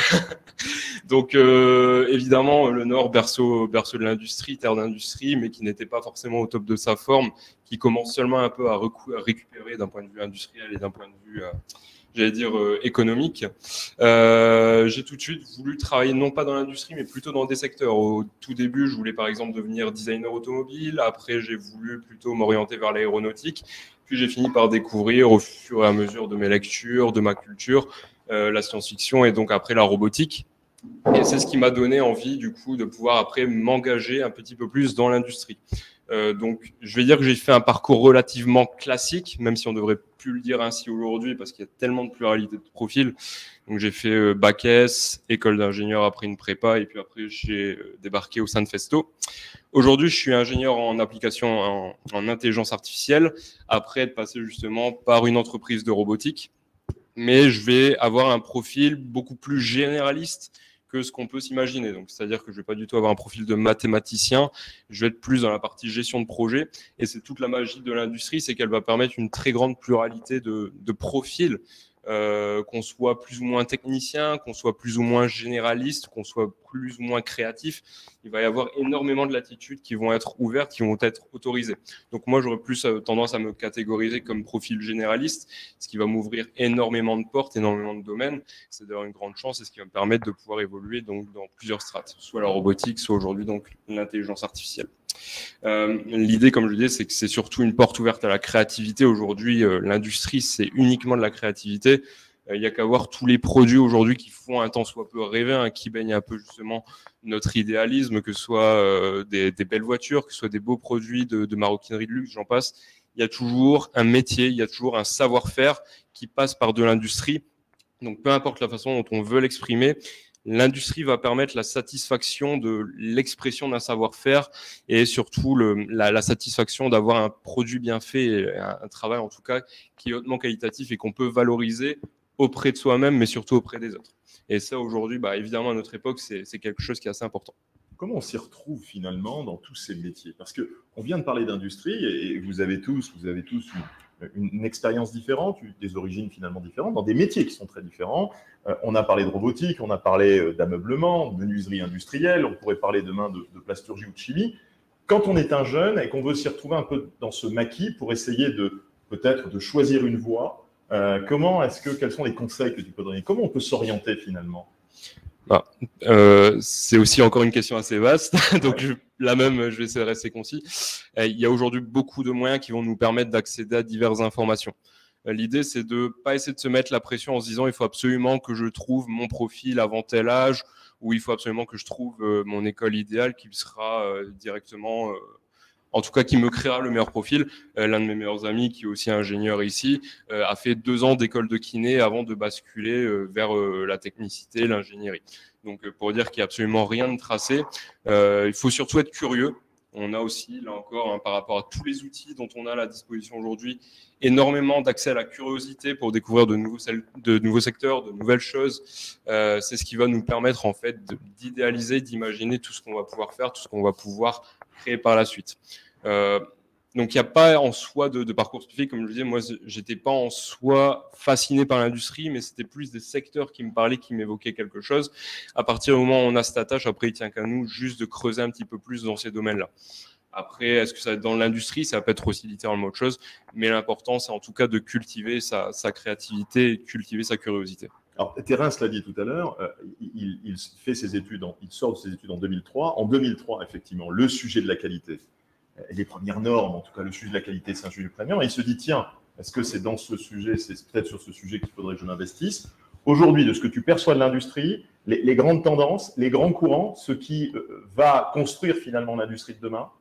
Donc euh, évidemment, le Nord, berceau, berceau de l'industrie, terre d'industrie, mais qui n'était pas forcément au top de sa forme, qui commence seulement un peu à, recou- à récupérer d'un point de vue industriel et d'un point de vue... Euh, j'allais dire euh, économique. Euh, j'ai tout de suite voulu travailler non pas dans l'industrie, mais plutôt dans des secteurs. Au tout début, je voulais par exemple devenir designer automobile. Après, j'ai voulu plutôt m'orienter vers l'aéronautique. Puis j'ai fini par découvrir au fur et à mesure de mes lectures, de ma culture, euh, la science-fiction et donc après la robotique. Et c'est ce qui m'a donné envie du coup de pouvoir après m'engager un petit peu plus dans l'industrie. Euh, donc, je vais dire que j'ai fait un parcours relativement classique, même si on devrait plus le dire ainsi aujourd'hui, parce qu'il y a tellement de pluralité de profils. Donc, j'ai fait euh, bac S, école d'ingénieur, après une prépa, et puis après, j'ai euh, débarqué au sein de Festo. Aujourd'hui, je suis ingénieur en application en, en intelligence artificielle, après être passé justement par une entreprise de robotique. Mais je vais avoir un profil beaucoup plus généraliste que ce qu'on peut s'imaginer. Donc, c'est-à-dire que je ne vais pas du tout avoir un profil de mathématicien, je vais être plus dans la partie gestion de projet. Et c'est toute la magie de l'industrie, c'est qu'elle va permettre une très grande pluralité de, de profils, euh, qu'on soit plus ou moins technicien, qu'on soit plus ou moins généraliste, qu'on soit plus ou moins créatif. Il va y avoir énormément de latitudes qui vont être ouvertes, qui vont être autorisées. Donc moi, j'aurais plus tendance à me catégoriser comme profil généraliste, ce qui va m'ouvrir énormément de portes, énormément de domaines. C'est d'ailleurs une grande chance et ce qui va me permettre de pouvoir évoluer donc, dans plusieurs strates, soit la robotique, soit aujourd'hui donc l'intelligence artificielle. Euh, L'idée, comme je le disais, c'est que c'est surtout une porte ouverte à la créativité. Aujourd'hui, euh, l'industrie, c'est uniquement de la créativité. Il euh, n'y a qu'à voir tous les produits aujourd'hui qui font un tant soit peu rêver, hein, qui baignent un peu justement notre idéalisme, que ce soit euh, des, des belles voitures, que ce soit des beaux produits de, de maroquinerie de luxe, j'en passe. Il y a toujours un métier, il y a toujours un savoir-faire qui passe par de l'industrie. Donc, peu importe la façon dont on veut l'exprimer, l'industrie va permettre la satisfaction de l'expression d'un savoir-faire et surtout le, la, la satisfaction d'avoir un produit bien fait, et un, un travail en tout cas qui est hautement qualitatif et qu'on peut valoriser auprès de soi-même, mais surtout auprès des autres. Et ça, aujourd'hui, bah, évidemment, à notre époque, c'est quelque chose qui est assez important. Comment on s'y retrouve finalement dans tous ces métiers? Parce qu'on vient de parler d'industrie et vous avez tous, vous avez tous une, une expérience différente, des origines finalement différentes, dans des métiers qui sont très différents. Euh, on a parlé de robotique, on a parlé d'ameublement, de menuiserie industrielle, on pourrait parler demain de, de plasturgie ou de chimie. Quand on est un jeune et qu'on veut s'y retrouver un peu dans ce maquis pour essayer de peut-être de choisir une voie, euh, comment est-ce que, quels sont les conseils que tu peux donner? Comment on peut s'orienter finalement? Ah, euh, c'est aussi encore une question assez vaste, donc je, là même je vais essayer de rester concis. Euh, il y a aujourd'hui beaucoup de moyens qui vont nous permettre d'accéder à diverses informations. Euh, L'idée, c'est de pas essayer de se mettre la pression en se disant il faut absolument que je trouve mon profil avant tel âge, ou il faut absolument que je trouve euh, mon école idéale qui sera euh, directement... Euh, en tout cas qui me créera le meilleur profil. Euh, L'un de mes meilleurs amis, qui est aussi ingénieur ici, euh, a fait deux ans d'école de kiné avant de basculer euh, vers euh, la technicité, l'ingénierie. Donc euh, pour dire qu'il n'y a absolument rien de tracé, euh, il faut surtout être curieux. On a aussi, là encore, hein, par rapport à tous les outils dont on a à la disposition aujourd'hui, énormément d'accès à la curiosité pour découvrir de nouveaux, de nouveaux secteurs, de nouvelles choses. Euh, c'est ce qui va nous permettre en fait d'idéaliser, d'imaginer tout ce qu'on va pouvoir faire, tout ce qu'on va pouvoir créer par la suite. Euh, donc il n'y a pas en soi de, de parcours spécifique, comme je le disais, moi j'étais pas en soi fasciné par l'industrie, mais c'était plus des secteurs qui me parlaient, qui m'évoquaient quelque chose. À partir du moment où on a cette attache, après il tient qu'à nous juste de creuser un petit peu plus dans ces domaines-là. Après, est-ce que ça va être dans l'industrie? Ça peut être aussi littéralement autre chose, mais l'important c'est en tout cas de cultiver sa, sa créativité et cultiver sa curiosité. Alors, Terence l'a dit tout à l'heure, euh, il, il, fait ses études, en, il sort de ses études en deux mille trois. En deux mille trois, effectivement, le sujet de la qualité, les premières normes, en tout cas le sujet de la qualité, c'est un sujet prégnant. Et il se dit, tiens, est-ce que c'est dans ce sujet, c'est peut-être sur ce sujet qu'il faudrait que je m'investisse? Aujourd'hui, de ce que tu perçois de l'industrie, les, les grandes tendances, les grands courants, ce qui euh, va construire finalement l'industrie de demain?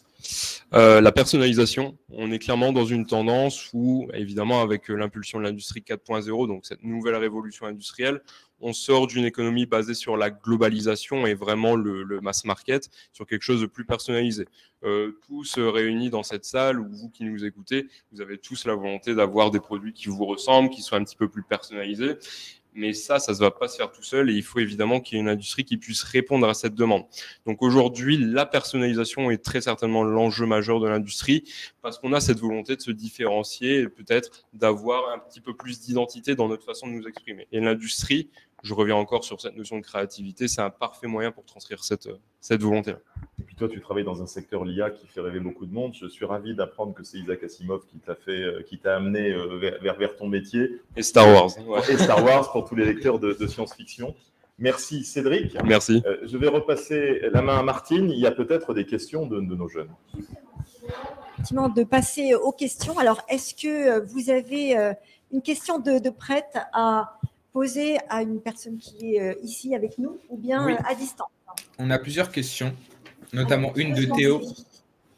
Euh, la personnalisation, on est clairement dans une tendance où, évidemment, avec l'impulsion de l'industrie quatre point zéro, donc cette nouvelle révolution industrielle, on sort d'une économie basée sur la globalisation et vraiment le, le mass market, sur quelque chose de plus personnalisé. Euh, tous réunis dans cette salle, ou vous qui nous écoutez, vous avez tous la volonté d'avoir des produits qui vous ressemblent, qui soient un petit peu plus personnalisés. Mais ça, ça ne va pas se faire tout seul et il faut évidemment qu'il y ait une industrie qui puisse répondre à cette demande. Donc aujourd'hui, la personnalisation est très certainement l'enjeu majeur de l'industrie parce qu'on a cette volonté de se différencier et peut-être d'avoir un petit peu plus d'identité dans notre façon de nous exprimer. Et l'industrie, je reviens encore sur cette notion de créativité, c'est un parfait moyen pour transcrire cette, cette volonté-là. Et puis toi, tu travailles dans un secteur l'I A qui fait rêver beaucoup de monde. Je suis ravi d'apprendre que c'est Isaac Asimov qui t'a fait, qui t'a amené vers, vers, vers ton métier. Et Star Wars. Ouais. Et Star Wars pour tous les lecteurs de, de science-fiction. Merci Cédric. Merci. Euh, je vais repasser la main à Martine. Il y a peut-être des questions de, de nos jeunes. Effectivement, de passer aux questions. Alors, est-ce que vous avez une question de, de prête à poser à une personne qui est ici avec nous ou bien oui. à distance? On a plusieurs questions, notamment une de Théo.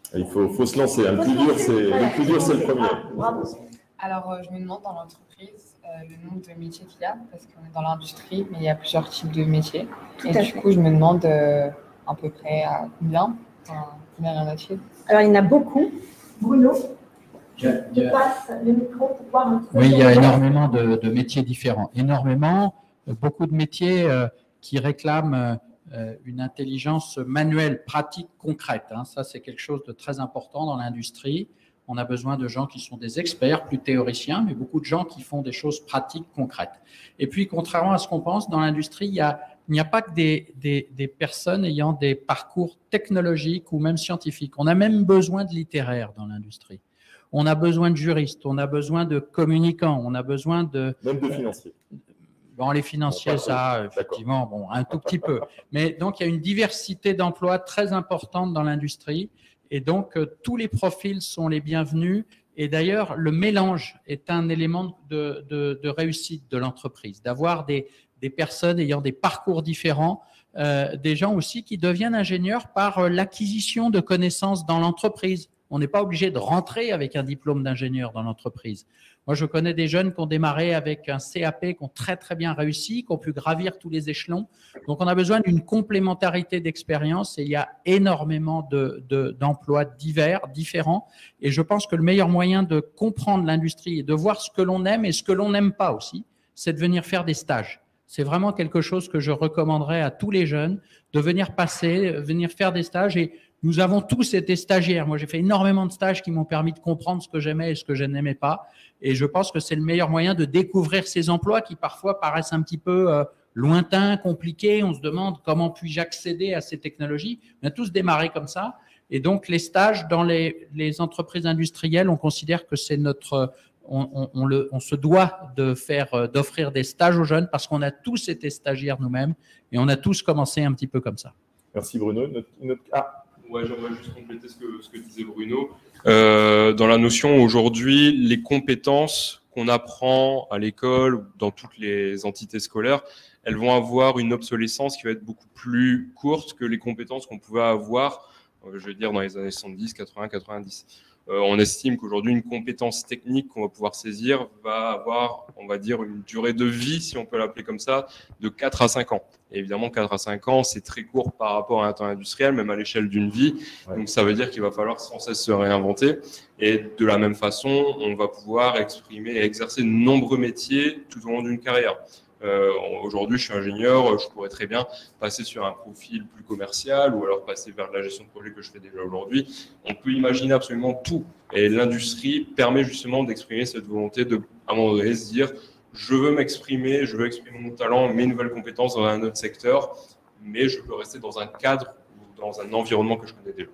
Il faut, faut se lancer. Hein. Le plus dur, c'est le, plus dur, c'est le premier. Bravo. Alors, euh, je me demande dans l'entreprise euh, le nombre de métiers qu'il y a, parce qu'on est dans l'industrie, mais il y a plusieurs types de métiers. Tout et du fait. coup, je me demande euh, à peu près à combien, enfin, combien il y en a-t-il? Alors, il y en a beaucoup. Bruno, je te passe le micro pour voir un petit peu. Oui, il y a énormément de, de métiers différents. Énormément, beaucoup de métiers euh, qui réclament euh, une intelligence manuelle, pratique, concrète. Hein. Ça, c'est quelque chose de très important dans l'industrie. On a besoin de gens qui sont des experts, plus théoriciens, mais beaucoup de gens qui font des choses pratiques, concrètes. Et puis, contrairement à ce qu'on pense, dans l'industrie, il y a, il n'y a pas que des, des, des personnes ayant des parcours technologiques ou même scientifiques. On a même besoin de littéraires dans l'industrie. On a besoin de juristes, on a besoin de communicants, on a besoin de… Même de financiers. Bon, les financiers, ça, effectivement, bon, un tout petit peu. Mais donc, il y a une diversité d'emplois très importante dans l'industrie. Et donc, euh, tous les profils sont les bienvenus. Et d'ailleurs, le mélange est un élément de, de, de réussite de l'entreprise, d'avoir des, des personnes ayant des parcours différents, euh, des gens aussi qui deviennent ingénieurs par euh, l'acquisition de connaissances dans l'entreprise. On n'est pas obligé de rentrer avec un diplôme d'ingénieur dans l'entreprise. Moi, je connais des jeunes qui ont démarré avec un C A P, qui ont très, très bien réussi, qui ont pu gravir tous les échelons. Donc, on a besoin d'une complémentarité d'expérience et il y a énormément de, de, d'emplois divers, différents. Et je pense que le meilleur moyen de comprendre l'industrie et de voir ce que l'on aime et ce que l'on n'aime pas aussi, c'est de venir faire des stages. C'est vraiment quelque chose que je recommanderais à tous les jeunes, de venir passer, venir faire des stages. Et nous avons tous été stagiaires. Moi, j'ai fait énormément de stages qui m'ont permis de comprendre ce que j'aimais et ce que je n'aimais pas. Et je pense que c'est le meilleur moyen de découvrir ces emplois qui parfois paraissent un petit peu euh, lointains, compliqués. On se demande comment puis-je accéder à ces technologies. On a tous démarré comme ça. Et donc, les stages dans les, les entreprises industrielles, on considère que c'est notre… On, on, on, le, on se doit de faire, d'offrir des stages aux jeunes parce qu'on a tous été stagiaires nous-mêmes et on a tous commencé un petit peu comme ça. Merci Bruno. Notre, notre... Ah. Ouais, j'aimerais juste compléter ce que, ce que disait Bruno. Euh, dans la notion aujourd'hui, les compétences qu'on apprend à l'école ou dans toutes les entités scolaires, elles vont avoir une obsolescence qui va être beaucoup plus courte que les compétences qu'on pouvait avoir, euh, je veux dire, dans les années soixante-dix, quatre-vingts, quatre-vingt-dix. Euh, on estime qu'aujourd'hui, une compétence technique qu'on va pouvoir saisir va avoir, on va dire, une durée de vie, si on peut l'appeler comme ça, de quatre à cinq ans. Et évidemment, quatre à cinq ans, c'est très court par rapport à un temps industriel, même à l'échelle d'une vie. Ouais. Donc, ça veut dire qu'il va falloir sans cesse se réinventer. Et de la même façon, on va pouvoir exprimer et exercer de nombreux métiers tout au long d'une carrière. Euh, aujourd'hui, je suis ingénieur, je pourrais très bien passer sur un profil plus commercial ou alors passer vers de la gestion de projet que je fais déjà aujourd'hui. On peut imaginer absolument tout. Et l'industrie permet justement d'exprimer cette volonté de, à un moment donné, se dire je veux m'exprimer, je veux exprimer mon talent, mes nouvelles compétences dans un autre secteur, mais je peux rester dans un cadre ou dans un environnement que je connais déjà.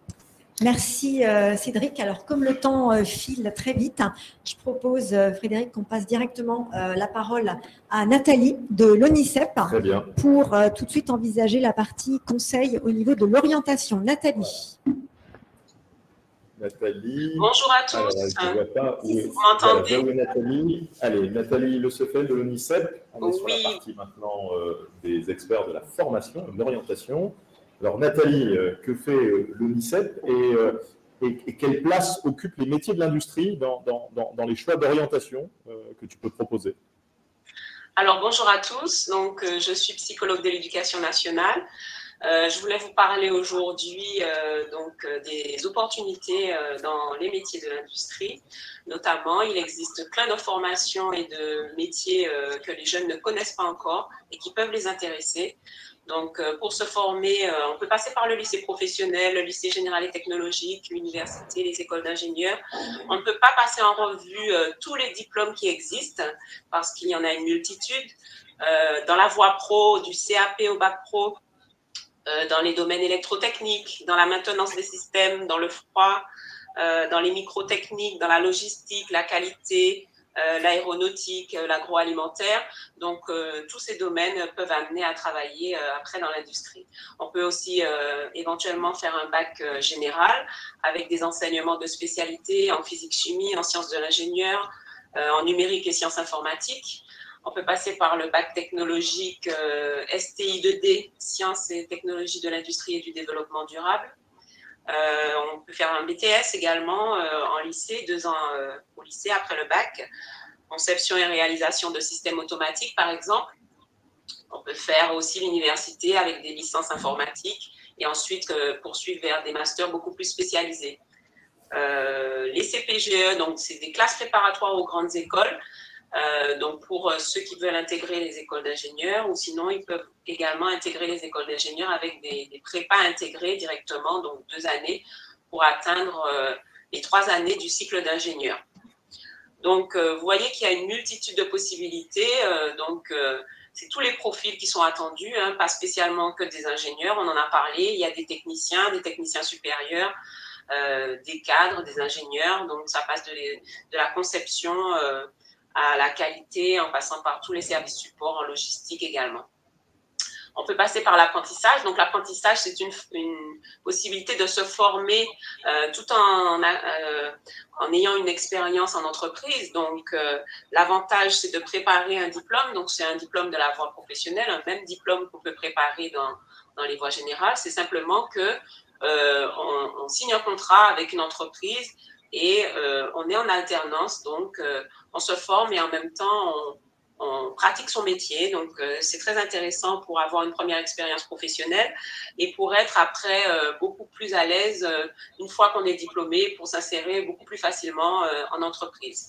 Merci euh, Cédric. Alors, comme le temps euh, file très vite, je propose, euh, Frédéric, qu'on passe directement euh, la parole à Nathalie de l'ONICEP pour euh, tout de suite envisager la partie conseil au niveau de l'orientation. Nathalie. Nathalie. Bonjour à tous. Alors, pas, oui. Vous m'entendez? Voilà, Nathalie. Allez, Nathalie Le Seffel de l'ONICEP. On est oui. sur la partie maintenant euh, des experts de la formation et de l'orientation. Alors Nathalie, euh, que fait euh, l'ONICEP et, euh, et, et quelle place occupent les métiers de l'industrie dans, dans, dans, dans les choix d'orientation euh, que tu peux proposer? Alors bonjour à tous, donc, euh, je suis psychologue de l'éducation nationale. Euh, je voulais vous parler aujourd'hui euh, donc, euh, des opportunités euh, dans les métiers de l'industrie. Notamment, il existe plein de formations et de métiers euh, que les jeunes ne connaissent pas encore et qui peuvent les intéresser. Donc, euh, pour se former, euh, on peut passer par le lycée professionnel, le lycée général et technologique, l'université, les écoles d'ingénieurs. On ne peut pas passer en revue euh, tous les diplômes qui existent parce qu'il y en a une multitude. Euh, dans la voie pro, du C A P au bac pro, euh, dans les domaines électrotechniques, dans la maintenance des systèmes, dans le froid, euh, dans les microtechniques, dans la logistique, la qualité, Euh, l'aéronautique, euh, l'agroalimentaire. Donc, euh, tous ces domaines peuvent amener à travailler euh, après dans l'industrie. On peut aussi euh, éventuellement faire un bac euh, général avec des enseignements de spécialité en physique-chimie, en sciences de l'ingénieur, euh, en numérique et sciences informatiques. On peut passer par le bac technologique euh, S T I deux D, sciences et technologies de l'industrie et du développement durable. Euh, on peut faire un B T S également euh, en lycée, deux ans euh, au lycée après le bac. Conception et réalisation de systèmes automatiques, par exemple. On peut faire aussi l'université avec des licences informatiques et ensuite euh, poursuivre vers des masters beaucoup plus spécialisés. Euh, les C P G E, donc c'est des classes préparatoires aux grandes écoles. Euh, donc pour euh, ceux qui veulent intégrer les écoles d'ingénieurs, ou sinon ils peuvent également intégrer les écoles d'ingénieurs avec des, des prépas intégrés directement, donc deux années, pour atteindre euh, les trois années du cycle d'ingénieur. Donc euh, vous voyez qu'il y a une multitude de possibilités, euh, donc euh, c'est tous les profils qui sont attendus, hein, pas spécialement que des ingénieurs, on en a parlé, il y a des techniciens, des techniciens supérieurs, euh, des cadres, des ingénieurs, donc ça passe de, les, de la conception euh, à la qualité, en passant par tous les services support, en logistique également. On peut passer par l'apprentissage. Donc, l'apprentissage, c'est une, une possibilité de se former euh, tout en, euh, en ayant une expérience en entreprise. Donc, euh, l'avantage, c'est de préparer un diplôme. Donc, c'est un diplôme de la voie professionnelle, un même diplôme qu'on peut préparer dans, dans les voies générales. C'est simplement que euh, on, on signe un contrat avec une entreprise et euh, on est en alternance. Donc, euh, on se forme et en même temps, on on pratique son métier, donc euh, c'est très intéressant pour avoir une première expérience professionnelle et pour être après euh, beaucoup plus à l'aise euh, une fois qu'on est diplômé, pour s'insérer beaucoup plus facilement euh, en entreprise.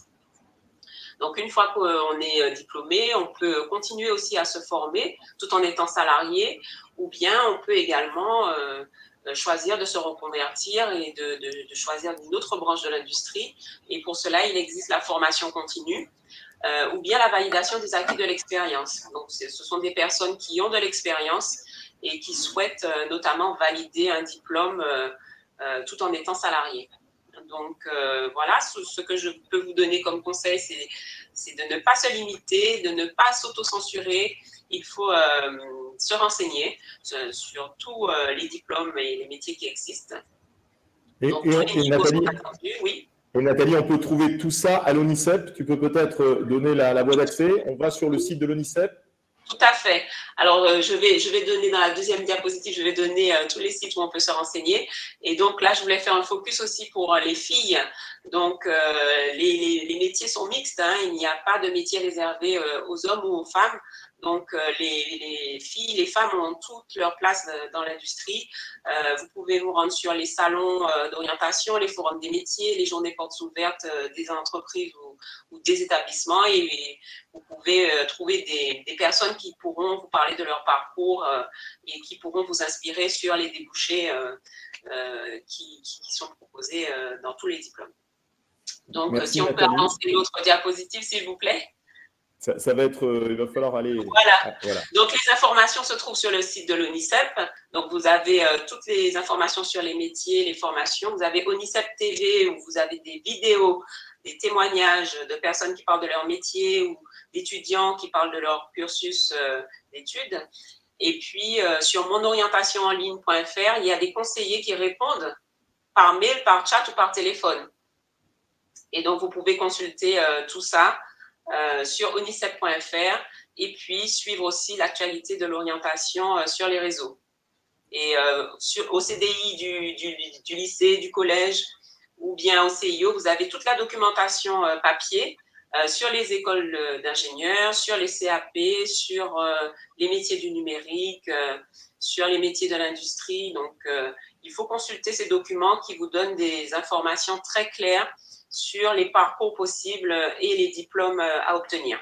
Donc une fois qu'on est diplômé, on peut continuer aussi à se former tout en étant salarié, ou bien on peut également euh, choisir de se reconvertir et de, de, de choisir une autre branche de l'industrie. Et pour cela, il existe la formation continue. Euh, ou bien la validation des acquis de l'expérience. Donc, ce sont des personnes qui ont de l'expérience et qui souhaitent euh, notamment valider un diplôme euh, euh, tout en étant salarié. Donc, euh, voilà, ce, ce que je peux vous donner comme conseil, c'est de ne pas se limiter, de ne pas s'auto-censurer. Il faut euh, se renseigner sur tous euh, les diplômes et les métiers qui existent. Et, Donc, et, tous les et niveaux Nathalie, sont attendus, oui. Et Nathalie, on peut trouver tout ça à l'ONICEP. Tu peux peut-être donner la, la voie d'accès. On va sur le site de l'ONICEP. Tout à fait. Alors, euh, je, vais, je vais donner dans la deuxième diapositive, je vais donner euh, tous les sites où on peut se renseigner. Et donc là, je voulais faire un focus aussi pour euh, les filles. Donc, euh, les, les, les métiers sont mixtes, hein. Il n'y a pas de métier réservé euh, aux hommes ou aux femmes. Donc, euh, les, les filles, les femmes ont toute leur place euh, dans l'industrie. Euh, vous pouvez vous rendre sur les salons euh, d'orientation, les forums des métiers, les journées portes ouvertes euh, des entreprises ou, ou des établissements. Et, et vous pouvez euh, trouver des, des personnes qui pourront vous parler de leur parcours euh, et qui pourront vous inspirer sur les débouchés euh, euh, qui, qui, qui sont proposés euh, dans tous les diplômes. Donc, Merci, si on Nathalie. peut avancer l'autre diapositive, s'il vous plaît. Ça, ça va être, euh, il va falloir aller… Voilà. Ah, voilà. Donc, les informations se trouvent sur le site de l'ONICEP. Donc, vous avez euh, toutes les informations sur les métiers, les formations. Vous avez ONICEP T V où vous avez des vidéos, des témoignages de personnes qui parlent de leur métier ou d'étudiants qui parlent de leur cursus euh, d'études. Et puis, euh, sur mon orientation en ligne point F R, il y a des conseillers qui répondent par mail, par chat ou par téléphone. Et donc, vous pouvez consulter euh, tout ça Euh, sur onicep point F R et puis suivre aussi l'actualité de l'orientation euh, sur les réseaux. Et euh, sur, au C D I du, du, du lycée, du collège ou bien au C I O, vous avez toute la documentation euh, papier euh, sur les écoles d'ingénieurs, sur les C A P, sur euh, les métiers du numérique, euh, sur les métiers de l'industrie. Donc, euh, il faut consulter ces documents qui vous donnent des informations très claires sur les parcours possibles et les diplômes à obtenir.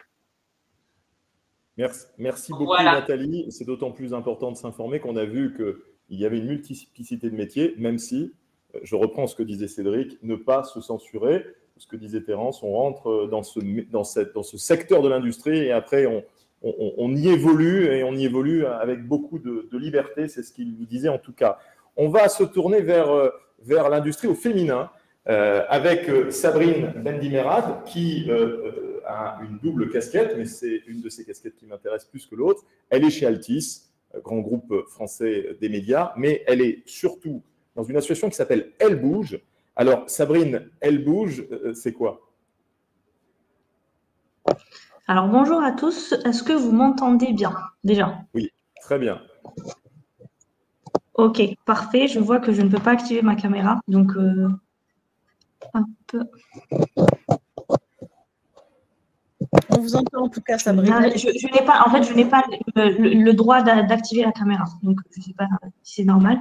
Merci, merci beaucoup voilà. Nathalie. C'est d'autant plus important de s'informer qu'on a vu qu'il y avait une multiplicité de métiers, même si, je reprends ce que disait Cédric, ne pas se censurer. Ce que disait Terence, on rentre dans ce, dans cette, dans ce secteur de l'industrie et après on, on, on y évolue et on y évolue avec beaucoup de, de liberté. C'est ce qu'il vous disait en tout cas. On va se tourner vers, vers l'industrie au féminin. Euh, avec euh, Sabrine Bendimerad qui euh, euh, a une double casquette, mais c'est une de ces casquettes qui m'intéresse plus que l'autre. Elle est chez Altis, grand groupe français des médias, mais elle est surtout dans une association qui s'appelle Elle Bouge. Alors Sabrine, Elle Bouge, euh, c'est quoi? Alors bonjour à tous, est-ce que vous m'entendez bien déjà? Oui, très bien. Ok, parfait. Je vois que je ne peux pas activer ma caméra. Donc, euh, hop. On vous entend en tout cas, Sabrina. Je, je n'ai pas, en fait, je n'ai pas le, le, le droit d'activer la caméra. Donc, je ne sais pas si c'est normal.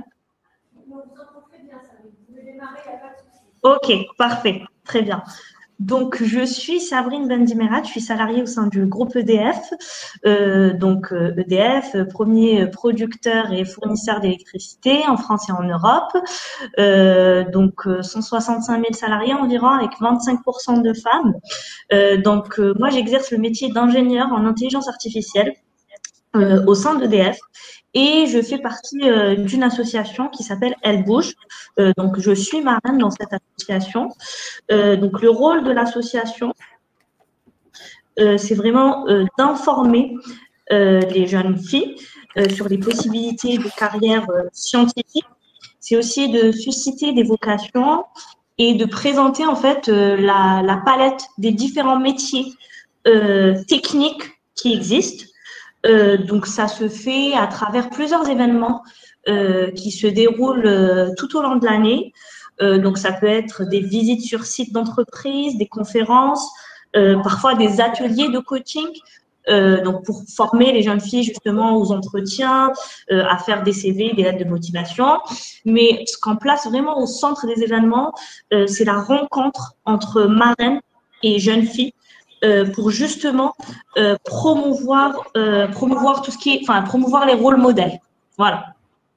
Ok, parfait. Très bien. Donc, je suis Sabrine Bendimerat, je suis salariée au sein du groupe E D F. Euh, donc, E D F, premier producteur et fournisseur d'électricité en France et en Europe. Euh, donc, cent soixante-cinq mille salariés environ, avec vingt-cinq pour cent de femmes. Euh, donc, euh, moi, j'exerce le métier d'ingénieur en intelligence artificielle euh, au sein d'E D F. Et je fais partie euh, d'une association qui s'appelle Elle Bouge. Euh, donc, je suis marraine dans cette association. Euh, donc, le rôle de l'association, euh, c'est vraiment euh, d'informer euh, les jeunes filles euh, sur les possibilités de carrière euh, scientifique. C'est aussi de susciter des vocations et de présenter en fait euh, la, la palette des différents métiers euh, techniques qui existent. Euh, donc, ça se fait à travers plusieurs événements euh, qui se déroulent euh, tout au long de l'année. Euh, donc, ça peut être des visites sur site d'entreprise, des conférences, euh, parfois des ateliers de coaching. Euh, donc, pour former les jeunes filles justement aux entretiens, euh, à faire des C V, des lettres de motivation. Mais ce qu'on place vraiment au centre des événements, euh, c'est la rencontre entre marraines et jeunes filles. Euh, pour justement euh, promouvoir, euh, promouvoir tout ce qui est, enfin, promouvoir les rôles modèles. Voilà.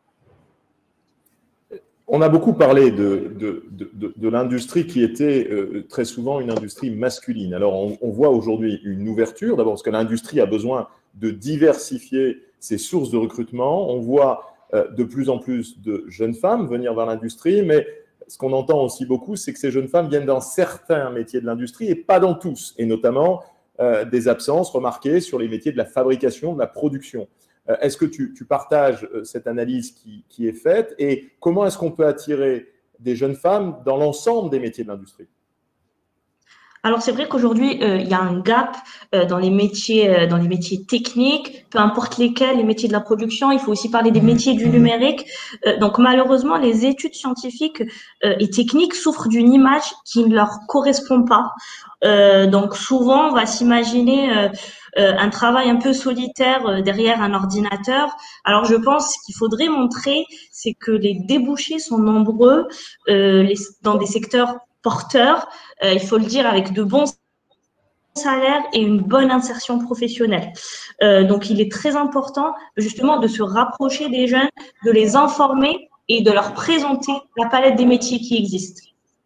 On a beaucoup parlé de, de, de, de, de l'industrie qui était euh, très souvent une industrie masculine. Alors, on, on voit aujourd'hui une ouverture, d'abord parce que l'industrie a besoin de diversifier ses sources de recrutement. On voit euh, de plus en plus de jeunes femmes venir vers l'industrie, mais ce qu'on entend aussi beaucoup, c'est que ces jeunes femmes viennent dans certains métiers de l'industrie et pas dans tous, et notamment euh, des absences remarquées sur les métiers de la fabrication, de la production. Euh, est-ce que tu, tu partages euh, cette analyse qui, qui est faite et comment est-ce qu'on peut attirer des jeunes femmes dans l'ensemble des métiers de l'industrie ? Alors, c'est vrai qu'aujourd'hui, euh, il y a un gap euh, dans les métiers, euh, dans les métiers techniques, peu importe lesquels, les métiers de la production. Il faut aussi parler des métiers du numérique. Euh, donc, malheureusement, les études scientifiques euh, et techniques souffrent d'une image qui ne leur correspond pas. Euh, donc, souvent, on va s'imaginer euh, euh, un travail un peu solitaire euh, derrière un ordinateur. Alors, je pense qu'il faudrait montrer, c'est que les débouchés sont nombreux euh, les, dans des secteurs porteurs, euh, il faut le dire, avec de bons salaires et une bonne insertion professionnelle. Euh, donc, il est très important justement de se rapprocher des jeunes, de les informer et de leur présenter la palette des métiers qui existent.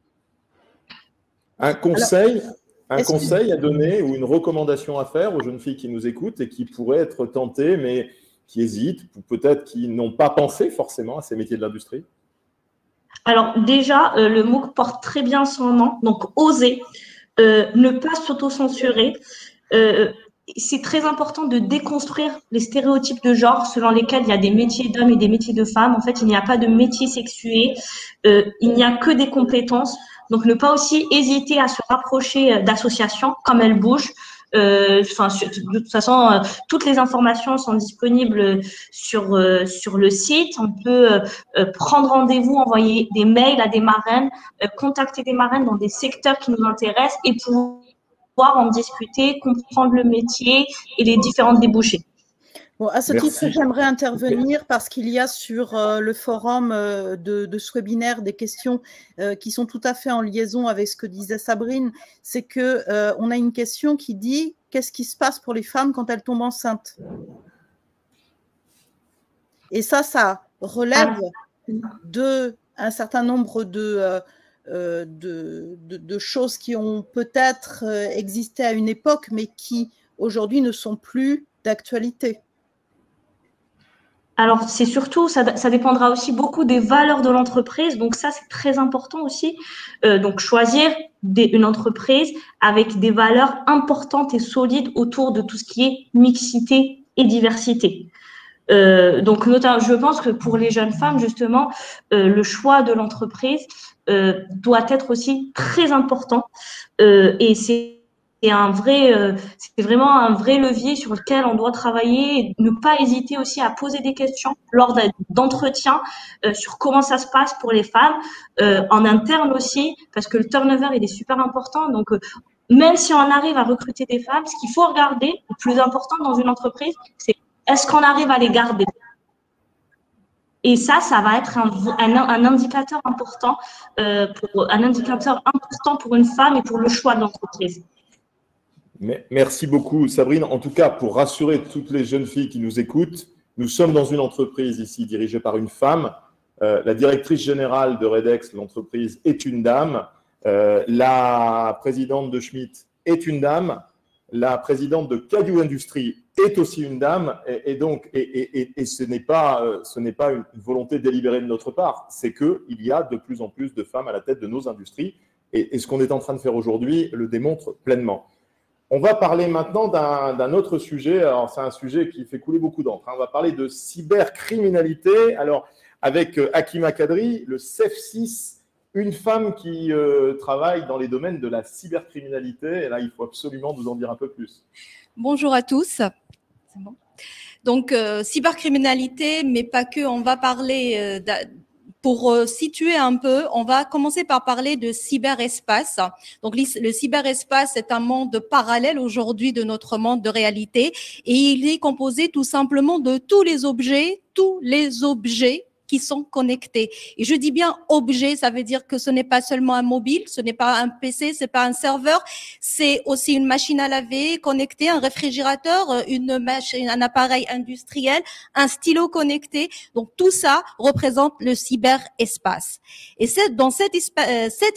Un conseil, Alors, un conseil à donner ou une recommandation à faire aux jeunes filles qui nous écoutent et qui pourraient être tentées, mais qui hésitent, ou peut-être qui n'ont pas pensé forcément à ces métiers de l'industrie? Alors déjà, euh, le MOOC porte très bien son nom, donc oser, euh, ne pas s'auto-censurer. Euh, c'est très important de déconstruire les stéréotypes de genre selon lesquels il y a des métiers d'hommes et des métiers de femmes. En fait, il n'y a pas de métier sexué, euh, il n'y a que des compétences. Donc, ne pas aussi hésiter à se rapprocher d'associations comme Elle Bouge. Euh, enfin, de toute façon, euh, toutes les informations sont disponibles sur euh, sur le site. On peut euh, prendre rendez-vous, envoyer des mails à des marraines, euh, contacter des marraines dans des secteurs qui nous intéressent et pouvoir en discuter, comprendre le métier et les différentes débouchés. Bon, à ce Merci. titre, j'aimerais intervenir parce qu'il y a sur euh, le forum euh, de, de ce webinaire des questions euh, qui sont tout à fait en liaison avec ce que disait Sabrine. C'est que euh, on a une question qui dit qu'est-ce qui se passe pour les femmes quand elles tombent enceintes? Et ça, ça relève de un certain nombre de, euh, de, de, de choses qui ont peut-être existé à une époque, mais qui aujourd'hui ne sont plus d'actualité. Alors, c'est surtout, ça, ça dépendra aussi beaucoup des valeurs de l'entreprise. Donc, ça, c'est très important aussi. Euh, donc, choisir des, une entreprise avec des valeurs importantes et solides autour de tout ce qui est mixité et diversité. Euh, donc, notamment, je pense que pour les jeunes femmes, justement, euh, le choix de l'entreprise euh, doit être aussi très important. Euh, et c'est c'est un vrai, euh, c'est vraiment un vrai levier sur lequel on doit travailler et ne pas hésiter aussi à poser des questions lors d'entretiens euh, sur comment ça se passe pour les femmes, euh, en interne aussi, parce que le turnover, il est super important. Donc, euh, même si on arrive à recruter des femmes, ce qu'il faut regarder, le plus important dans une entreprise, c'est est-ce qu'on arrive à les garder? Et ça, ça va être un, un, un indicateur important, euh, pour, un indicateur important pour une femme et pour le choix de l'entreprise. Merci beaucoup, Sabrine. En tout cas, pour rassurer toutes les jeunes filles qui nous écoutent, nous sommes dans une entreprise ici dirigée par une femme. Euh, la directrice générale de Redex, l'entreprise, est une dame. Euh, la présidente de Schmitt est une dame. La présidente de Cadieux Industries est aussi une dame. Et, et donc, et, et, et ce n'est pas, euh, ce n'est pas une volonté délibérée de notre part. C'est qu'il y a de plus en plus de femmes à la tête de nos industries. Et, et ce qu'on est en train de faire aujourd'hui le démontre pleinement. On va parler maintenant d'un autre sujet. Alors, c'est un sujet qui fait couler beaucoup d'encre. On va parler de cybercriminalité. Alors, avec Hakima Kadri, le C E F six, une femme qui euh, travaille dans les domaines de la cybercriminalité. Et là, il faut absolument nous en dire un peu plus. Bonjour à tous. C'est bon. Donc, euh, cybercriminalité, mais pas que. On va parler euh, Pour euh, situer un peu, on va commencer par parler de cyberespace. Donc, le cyberespace est un monde parallèle aujourd'hui de notre monde de réalité et il est composé tout simplement de tous les objets, tous les objets qui sont connectés. Et je dis bien objet, ça veut dire que ce n'est pas seulement un mobile, ce n'est pas un P C, c'est pas un serveur, c'est aussi une machine à laver connectée, un réfrigérateur, une machine, un appareil industriel, un stylo connecté. Donc tout ça représente le cyberespace. Et c'est dans cet, euh, cet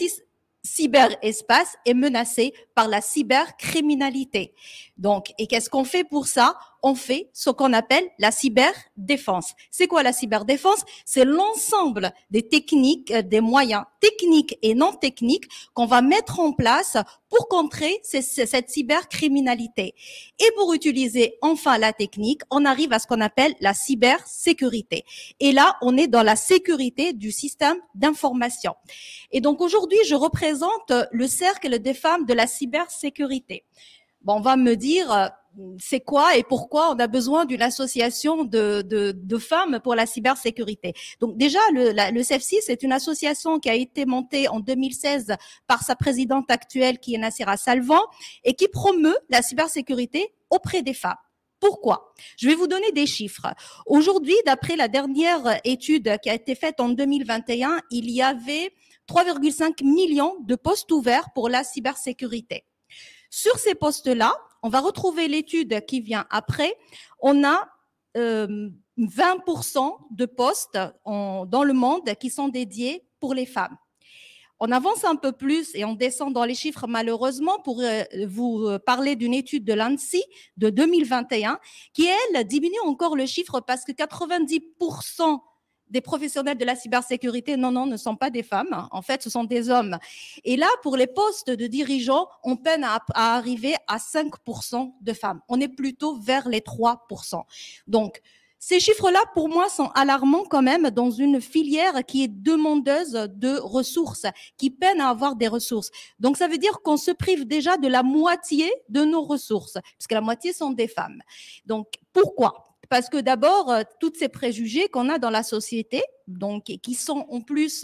cyberespace est menacé par la cybercriminalité. Donc, et qu'est-ce qu'on fait pour ça? On fait ce qu'on appelle la cyberdéfense. C'est quoi la cyberdéfense? C'est l'ensemble des techniques, des moyens techniques et non techniques qu'on va mettre en place pour contrer cette cybercriminalité. Et pour utiliser enfin la technique, on arrive à ce qu'on appelle la cybersécurité. Et là, on est dans la sécurité du système d'information. Et donc aujourd'hui, je représente le cercle des femmes de la cybersécurité. Bon, on va me dire, c'est quoi et pourquoi on a besoin d'une association de, de, de femmes pour la cybersécurité. Donc déjà, le, la, le C E F six est une association qui a été montée en deux mille seize par sa présidente actuelle, qui est Nassira Salvan, et qui promeut la cybersécurité auprès des femmes. Pourquoi? Je vais vous donner des chiffres. Aujourd'hui, d'après la dernière étude qui a été faite en deux mille vingt et un, il y avait trois virgule cinq millions de postes ouverts pour la cybersécurité. Sur ces postes-là, on va retrouver l'étude qui vient après. On a euh, vingt pour cent de postes en, dans le monde qui sont dédiés pour les femmes. On avance un peu plus et on descend dans les chiffres malheureusement pour euh, vous parler d'une étude de l'ANSSI de deux mille vingt et un qui, elle, diminue encore le chiffre parce que quatre-vingt-dix pour cent des professionnels de la cybersécurité, non, non, ne sont pas des femmes. En fait, ce sont des hommes. Et là, pour les postes de dirigeants, on peine à, à arriver à cinq pour cent de femmes. On est plutôt vers les trois pour cent. Donc, ces chiffres-là, pour moi, sont alarmants quand même dans une filière qui est demandeuse de ressources, qui peine à avoir des ressources. Donc, ça veut dire qu'on se prive déjà de la moitié de nos ressources, puisque la moitié sont des femmes. Donc, pourquoi ? Parce que d'abord, euh, tous ces préjugés qu'on a dans la société, donc qui sont en plus,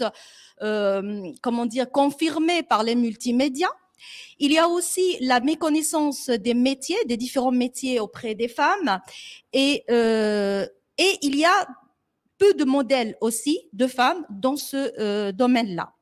euh, comment dire, confirmés par les multimédias. Il y a aussi la méconnaissance des métiers, des différents métiers auprès des femmes, et euh, et il y a peu de modèles aussi de femmes dans ce euh, domaine-là.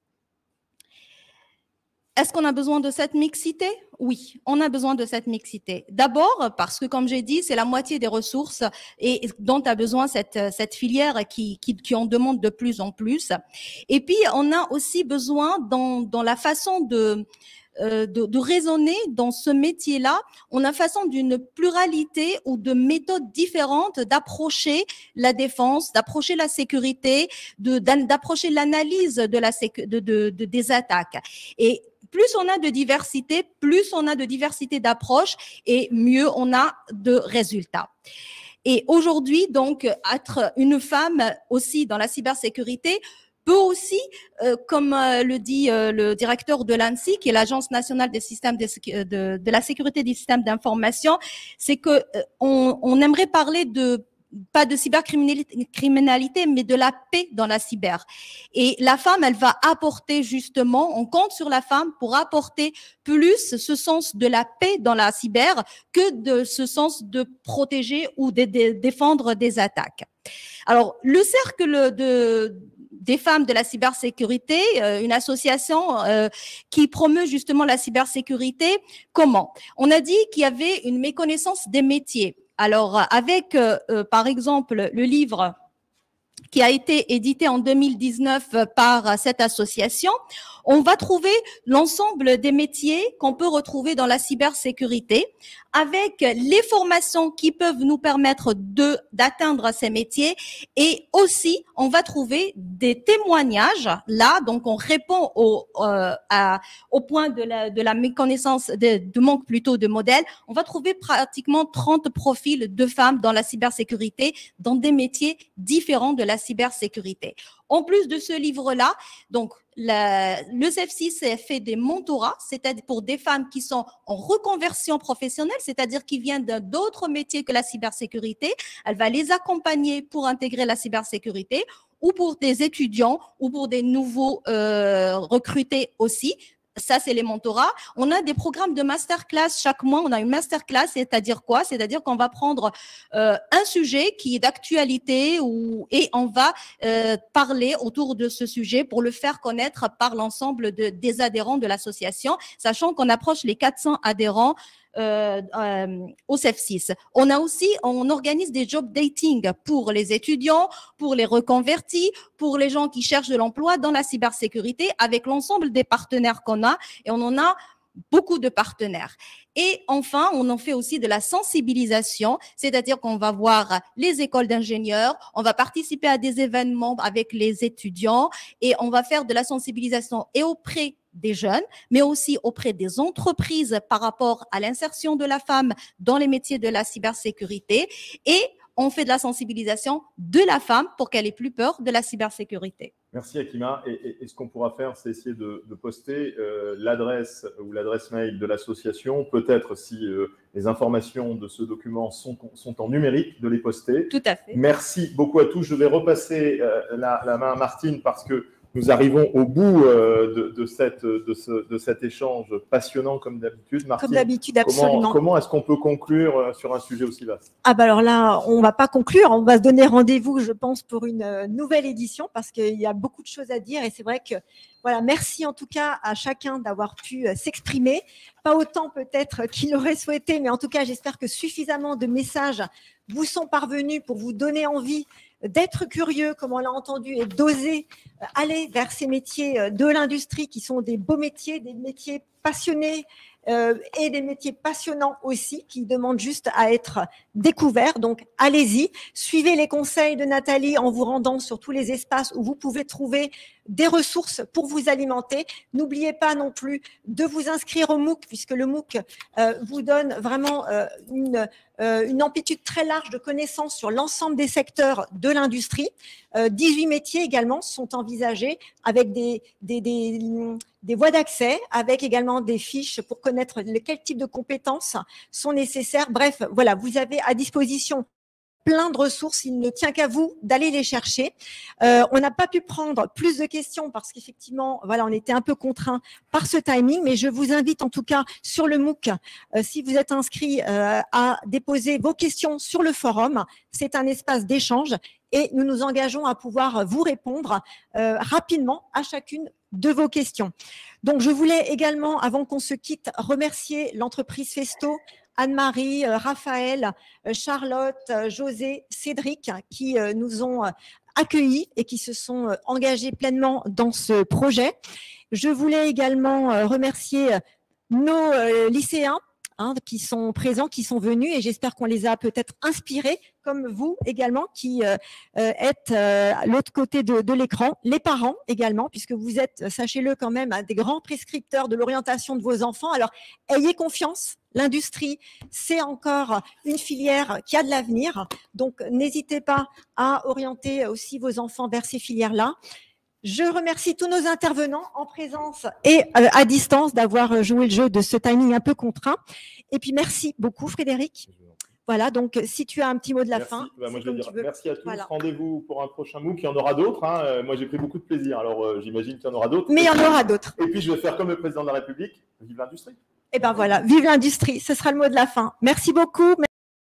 Est-ce qu'on a besoin de cette mixité? Oui, on a besoin de cette mixité. D'abord parce que, comme j'ai dit, c'est la moitié des ressources et dont a besoin cette, cette filière qui, qui, qui en demande de plus en plus. Et puis, on a aussi besoin dans, dans la façon de, euh, de, de raisonner dans ce métier-là, on a façon d'une pluralité ou de méthodes différentes d'approcher la défense, d'approcher la sécurité, de, d'approcher l'analyse de la sécu, de, de, de, des attaques. Et plus on a de diversité, plus on a de diversité d'approches et mieux on a de résultats. Et aujourd'hui, donc, être une femme aussi dans la cybersécurité peut aussi, euh, comme euh, le dit euh, le directeur de l'ANSSI, qui est l'Agence nationale des systèmes de, de, de la sécurité des systèmes d'information, c'est que euh, on, on aimerait parler de pas de cybercriminalité, mais de la paix dans la cyber. Et la femme, elle va apporter justement, on compte sur la femme pour apporter plus ce sens de la paix dans la cyber que de ce sens de protéger ou de, de défendre des attaques. Alors, le cercle de des femmes de la cybersécurité, euh, une association euh, qui promeut justement la cybersécurité. Comment? On a dit qu'il y avait une méconnaissance des métiers. Alors, avec, euh, euh, par exemple, le livre qui a été édité en deux mille dix-neuf par cette association, on va trouver l'ensemble des métiers qu'on peut retrouver dans la cybersécurité avec les formations qui peuvent nous permettre de d'atteindre ces métiers, et aussi on va trouver des témoignages là, donc on répond au euh, à, au point de la de la méconnaissance de, de manque plutôt de modèles. On va trouver pratiquement trente profils de femmes dans la cybersécurité dans des métiers différents de la cybersécurité. En plus de ce livre-là, donc la, le C F six fait des mentorats, c'est-à-dire pour des femmes qui sont en reconversion professionnelle, c'est-à-dire qui viennent d'autres métiers que la cybersécurité. Elle va les accompagner pour intégrer la cybersécurité, ou pour des étudiants, ou pour des nouveaux euh, recrutés aussi. Ça, c'est les mentorats. On a des programmes de masterclass chaque mois. On a une masterclass, c'est-à-dire quoi? C'est-à-dire qu'on va prendre euh, un sujet qui est d'actualité ou, et on va euh, parler autour de ce sujet pour le faire connaître par l'ensemble de, des adhérents de l'association, sachant qu'on approche les quatre cents adhérents Euh, euh, au C F six. On a aussi, on organise des job dating pour les étudiants, pour les reconvertis, pour les gens qui cherchent de l'emploi dans la cybersécurité, avec l'ensemble des partenaires qu'on a, et on en a beaucoup de partenaires. Et enfin, on en fait aussi de la sensibilisation, c'est-à-dire qu'on va voir les écoles d'ingénieurs, on va participer à des événements avec les étudiants, et on va faire de la sensibilisation et auprès des jeunes, mais aussi auprès des entreprises par rapport à l'insertion de la femme dans les métiers de la cybersécurité, et on fait de la sensibilisation de la femme pour qu'elle ait plus peur de la cybersécurité. Merci Akima. Et, et, et ce qu'on pourra faire, c'est essayer de, de poster euh, l'adresse ou l'adresse mail de l'association. Peut-être, si euh, les informations de ce document sont, sont en numérique, de les poster. Tout à fait. Merci beaucoup à tous. Je vais repasser euh, la, la main à Martine parce que nous arrivons au bout euh, de, de, cette, de, ce, de cet échange passionnant comme d'habitude. Martine, comme d'habitude, absolument. Comment, comment est-ce qu'on peut conclure sur un sujet aussi vaste? Ah bah alors là, on va pas conclure, on va se donner rendez-vous, je pense, pour une nouvelle édition parce qu'il y a beaucoup de choses à dire, et c'est vrai que voilà, merci en tout cas à chacun d'avoir pu s'exprimer. Pas autant peut-être qu'il aurait souhaité, mais en tout cas, j'espère que suffisamment de messages vous sont parvenus pour vous donner envie d'être curieux, comme on l'a entendu, et d'oser aller vers ces métiers de l'industrie qui sont des beaux métiers, des métiers passionnés euh, et des métiers passionnants aussi qui demandent juste à être découverts. Donc, allez-y, suivez les conseils de Nathalie en vous rendant sur tous les espaces où vous pouvez trouver des ressources pour vous alimenter. N'oubliez pas non plus de vous inscrire au MOOC, puisque le MOOC euh, vous donne vraiment euh, une, euh, une amplitude très large de connaissances sur l'ensemble des secteurs de l'industrie. Euh, dix-huit métiers également sont envisagés avec des, des, des, des voies d'accès, avec également des fiches pour connaître quel type de compétences sont nécessaires. Bref, voilà, vous avez à disposition plein de ressources, il ne tient qu'à vous d'aller les chercher. Euh, on n'a pas pu prendre plus de questions parce qu'effectivement, voilà, on était un peu contraint par ce timing, mais je vous invite en tout cas sur le MOOC, euh, si vous êtes inscrit, euh, à déposer vos questions sur le forum. C'est un espace d'échange et nous nous engageons à pouvoir vous répondre euh, rapidement à chacune de vos questions. Donc, je voulais également, avant qu'on se quitte, remercier l'entreprise Festo, Anne-Marie, Raphaël, Charlotte, José, Cédric, qui nous ont accueillis et qui se sont engagés pleinement dans ce projet. Je voulais également remercier nos lycéens hein, qui sont présents, qui sont venus, et j'espère qu'on les a peut-être inspirés, comme vous également, qui euh, êtes euh, à l'autre côté de, de l'écran, les parents également, puisque vous êtes, sachez-le quand même, des grands prescripteurs de l'orientation de vos enfants. Alors, ayez confiance. L'industrie, c'est encore une filière qui a de l'avenir. Donc, n'hésitez pas à orienter aussi vos enfants vers ces filières-là. Je remercie tous nos intervenants en présence et euh, à distance d'avoir joué le jeu de ce timing un peu contraint. Et puis, merci beaucoup, Frédéric. Voilà, donc si tu as un petit mot de la merci. fin. Bah, moi, je vais dire merci à tous. Voilà. Rendez-vous pour un prochain MOOC. Il y en aura d'autres. Hein. Euh, moi, j'ai pris beaucoup de plaisir. Alors, euh, j'imagine qu'il y en aura d'autres. Mais il y en aura d'autres. Et puis, je vais faire comme le président de la République. Vive l'industrie. Et ben voilà, vive l'industrie. Ce sera le mot de la fin. Merci beaucoup.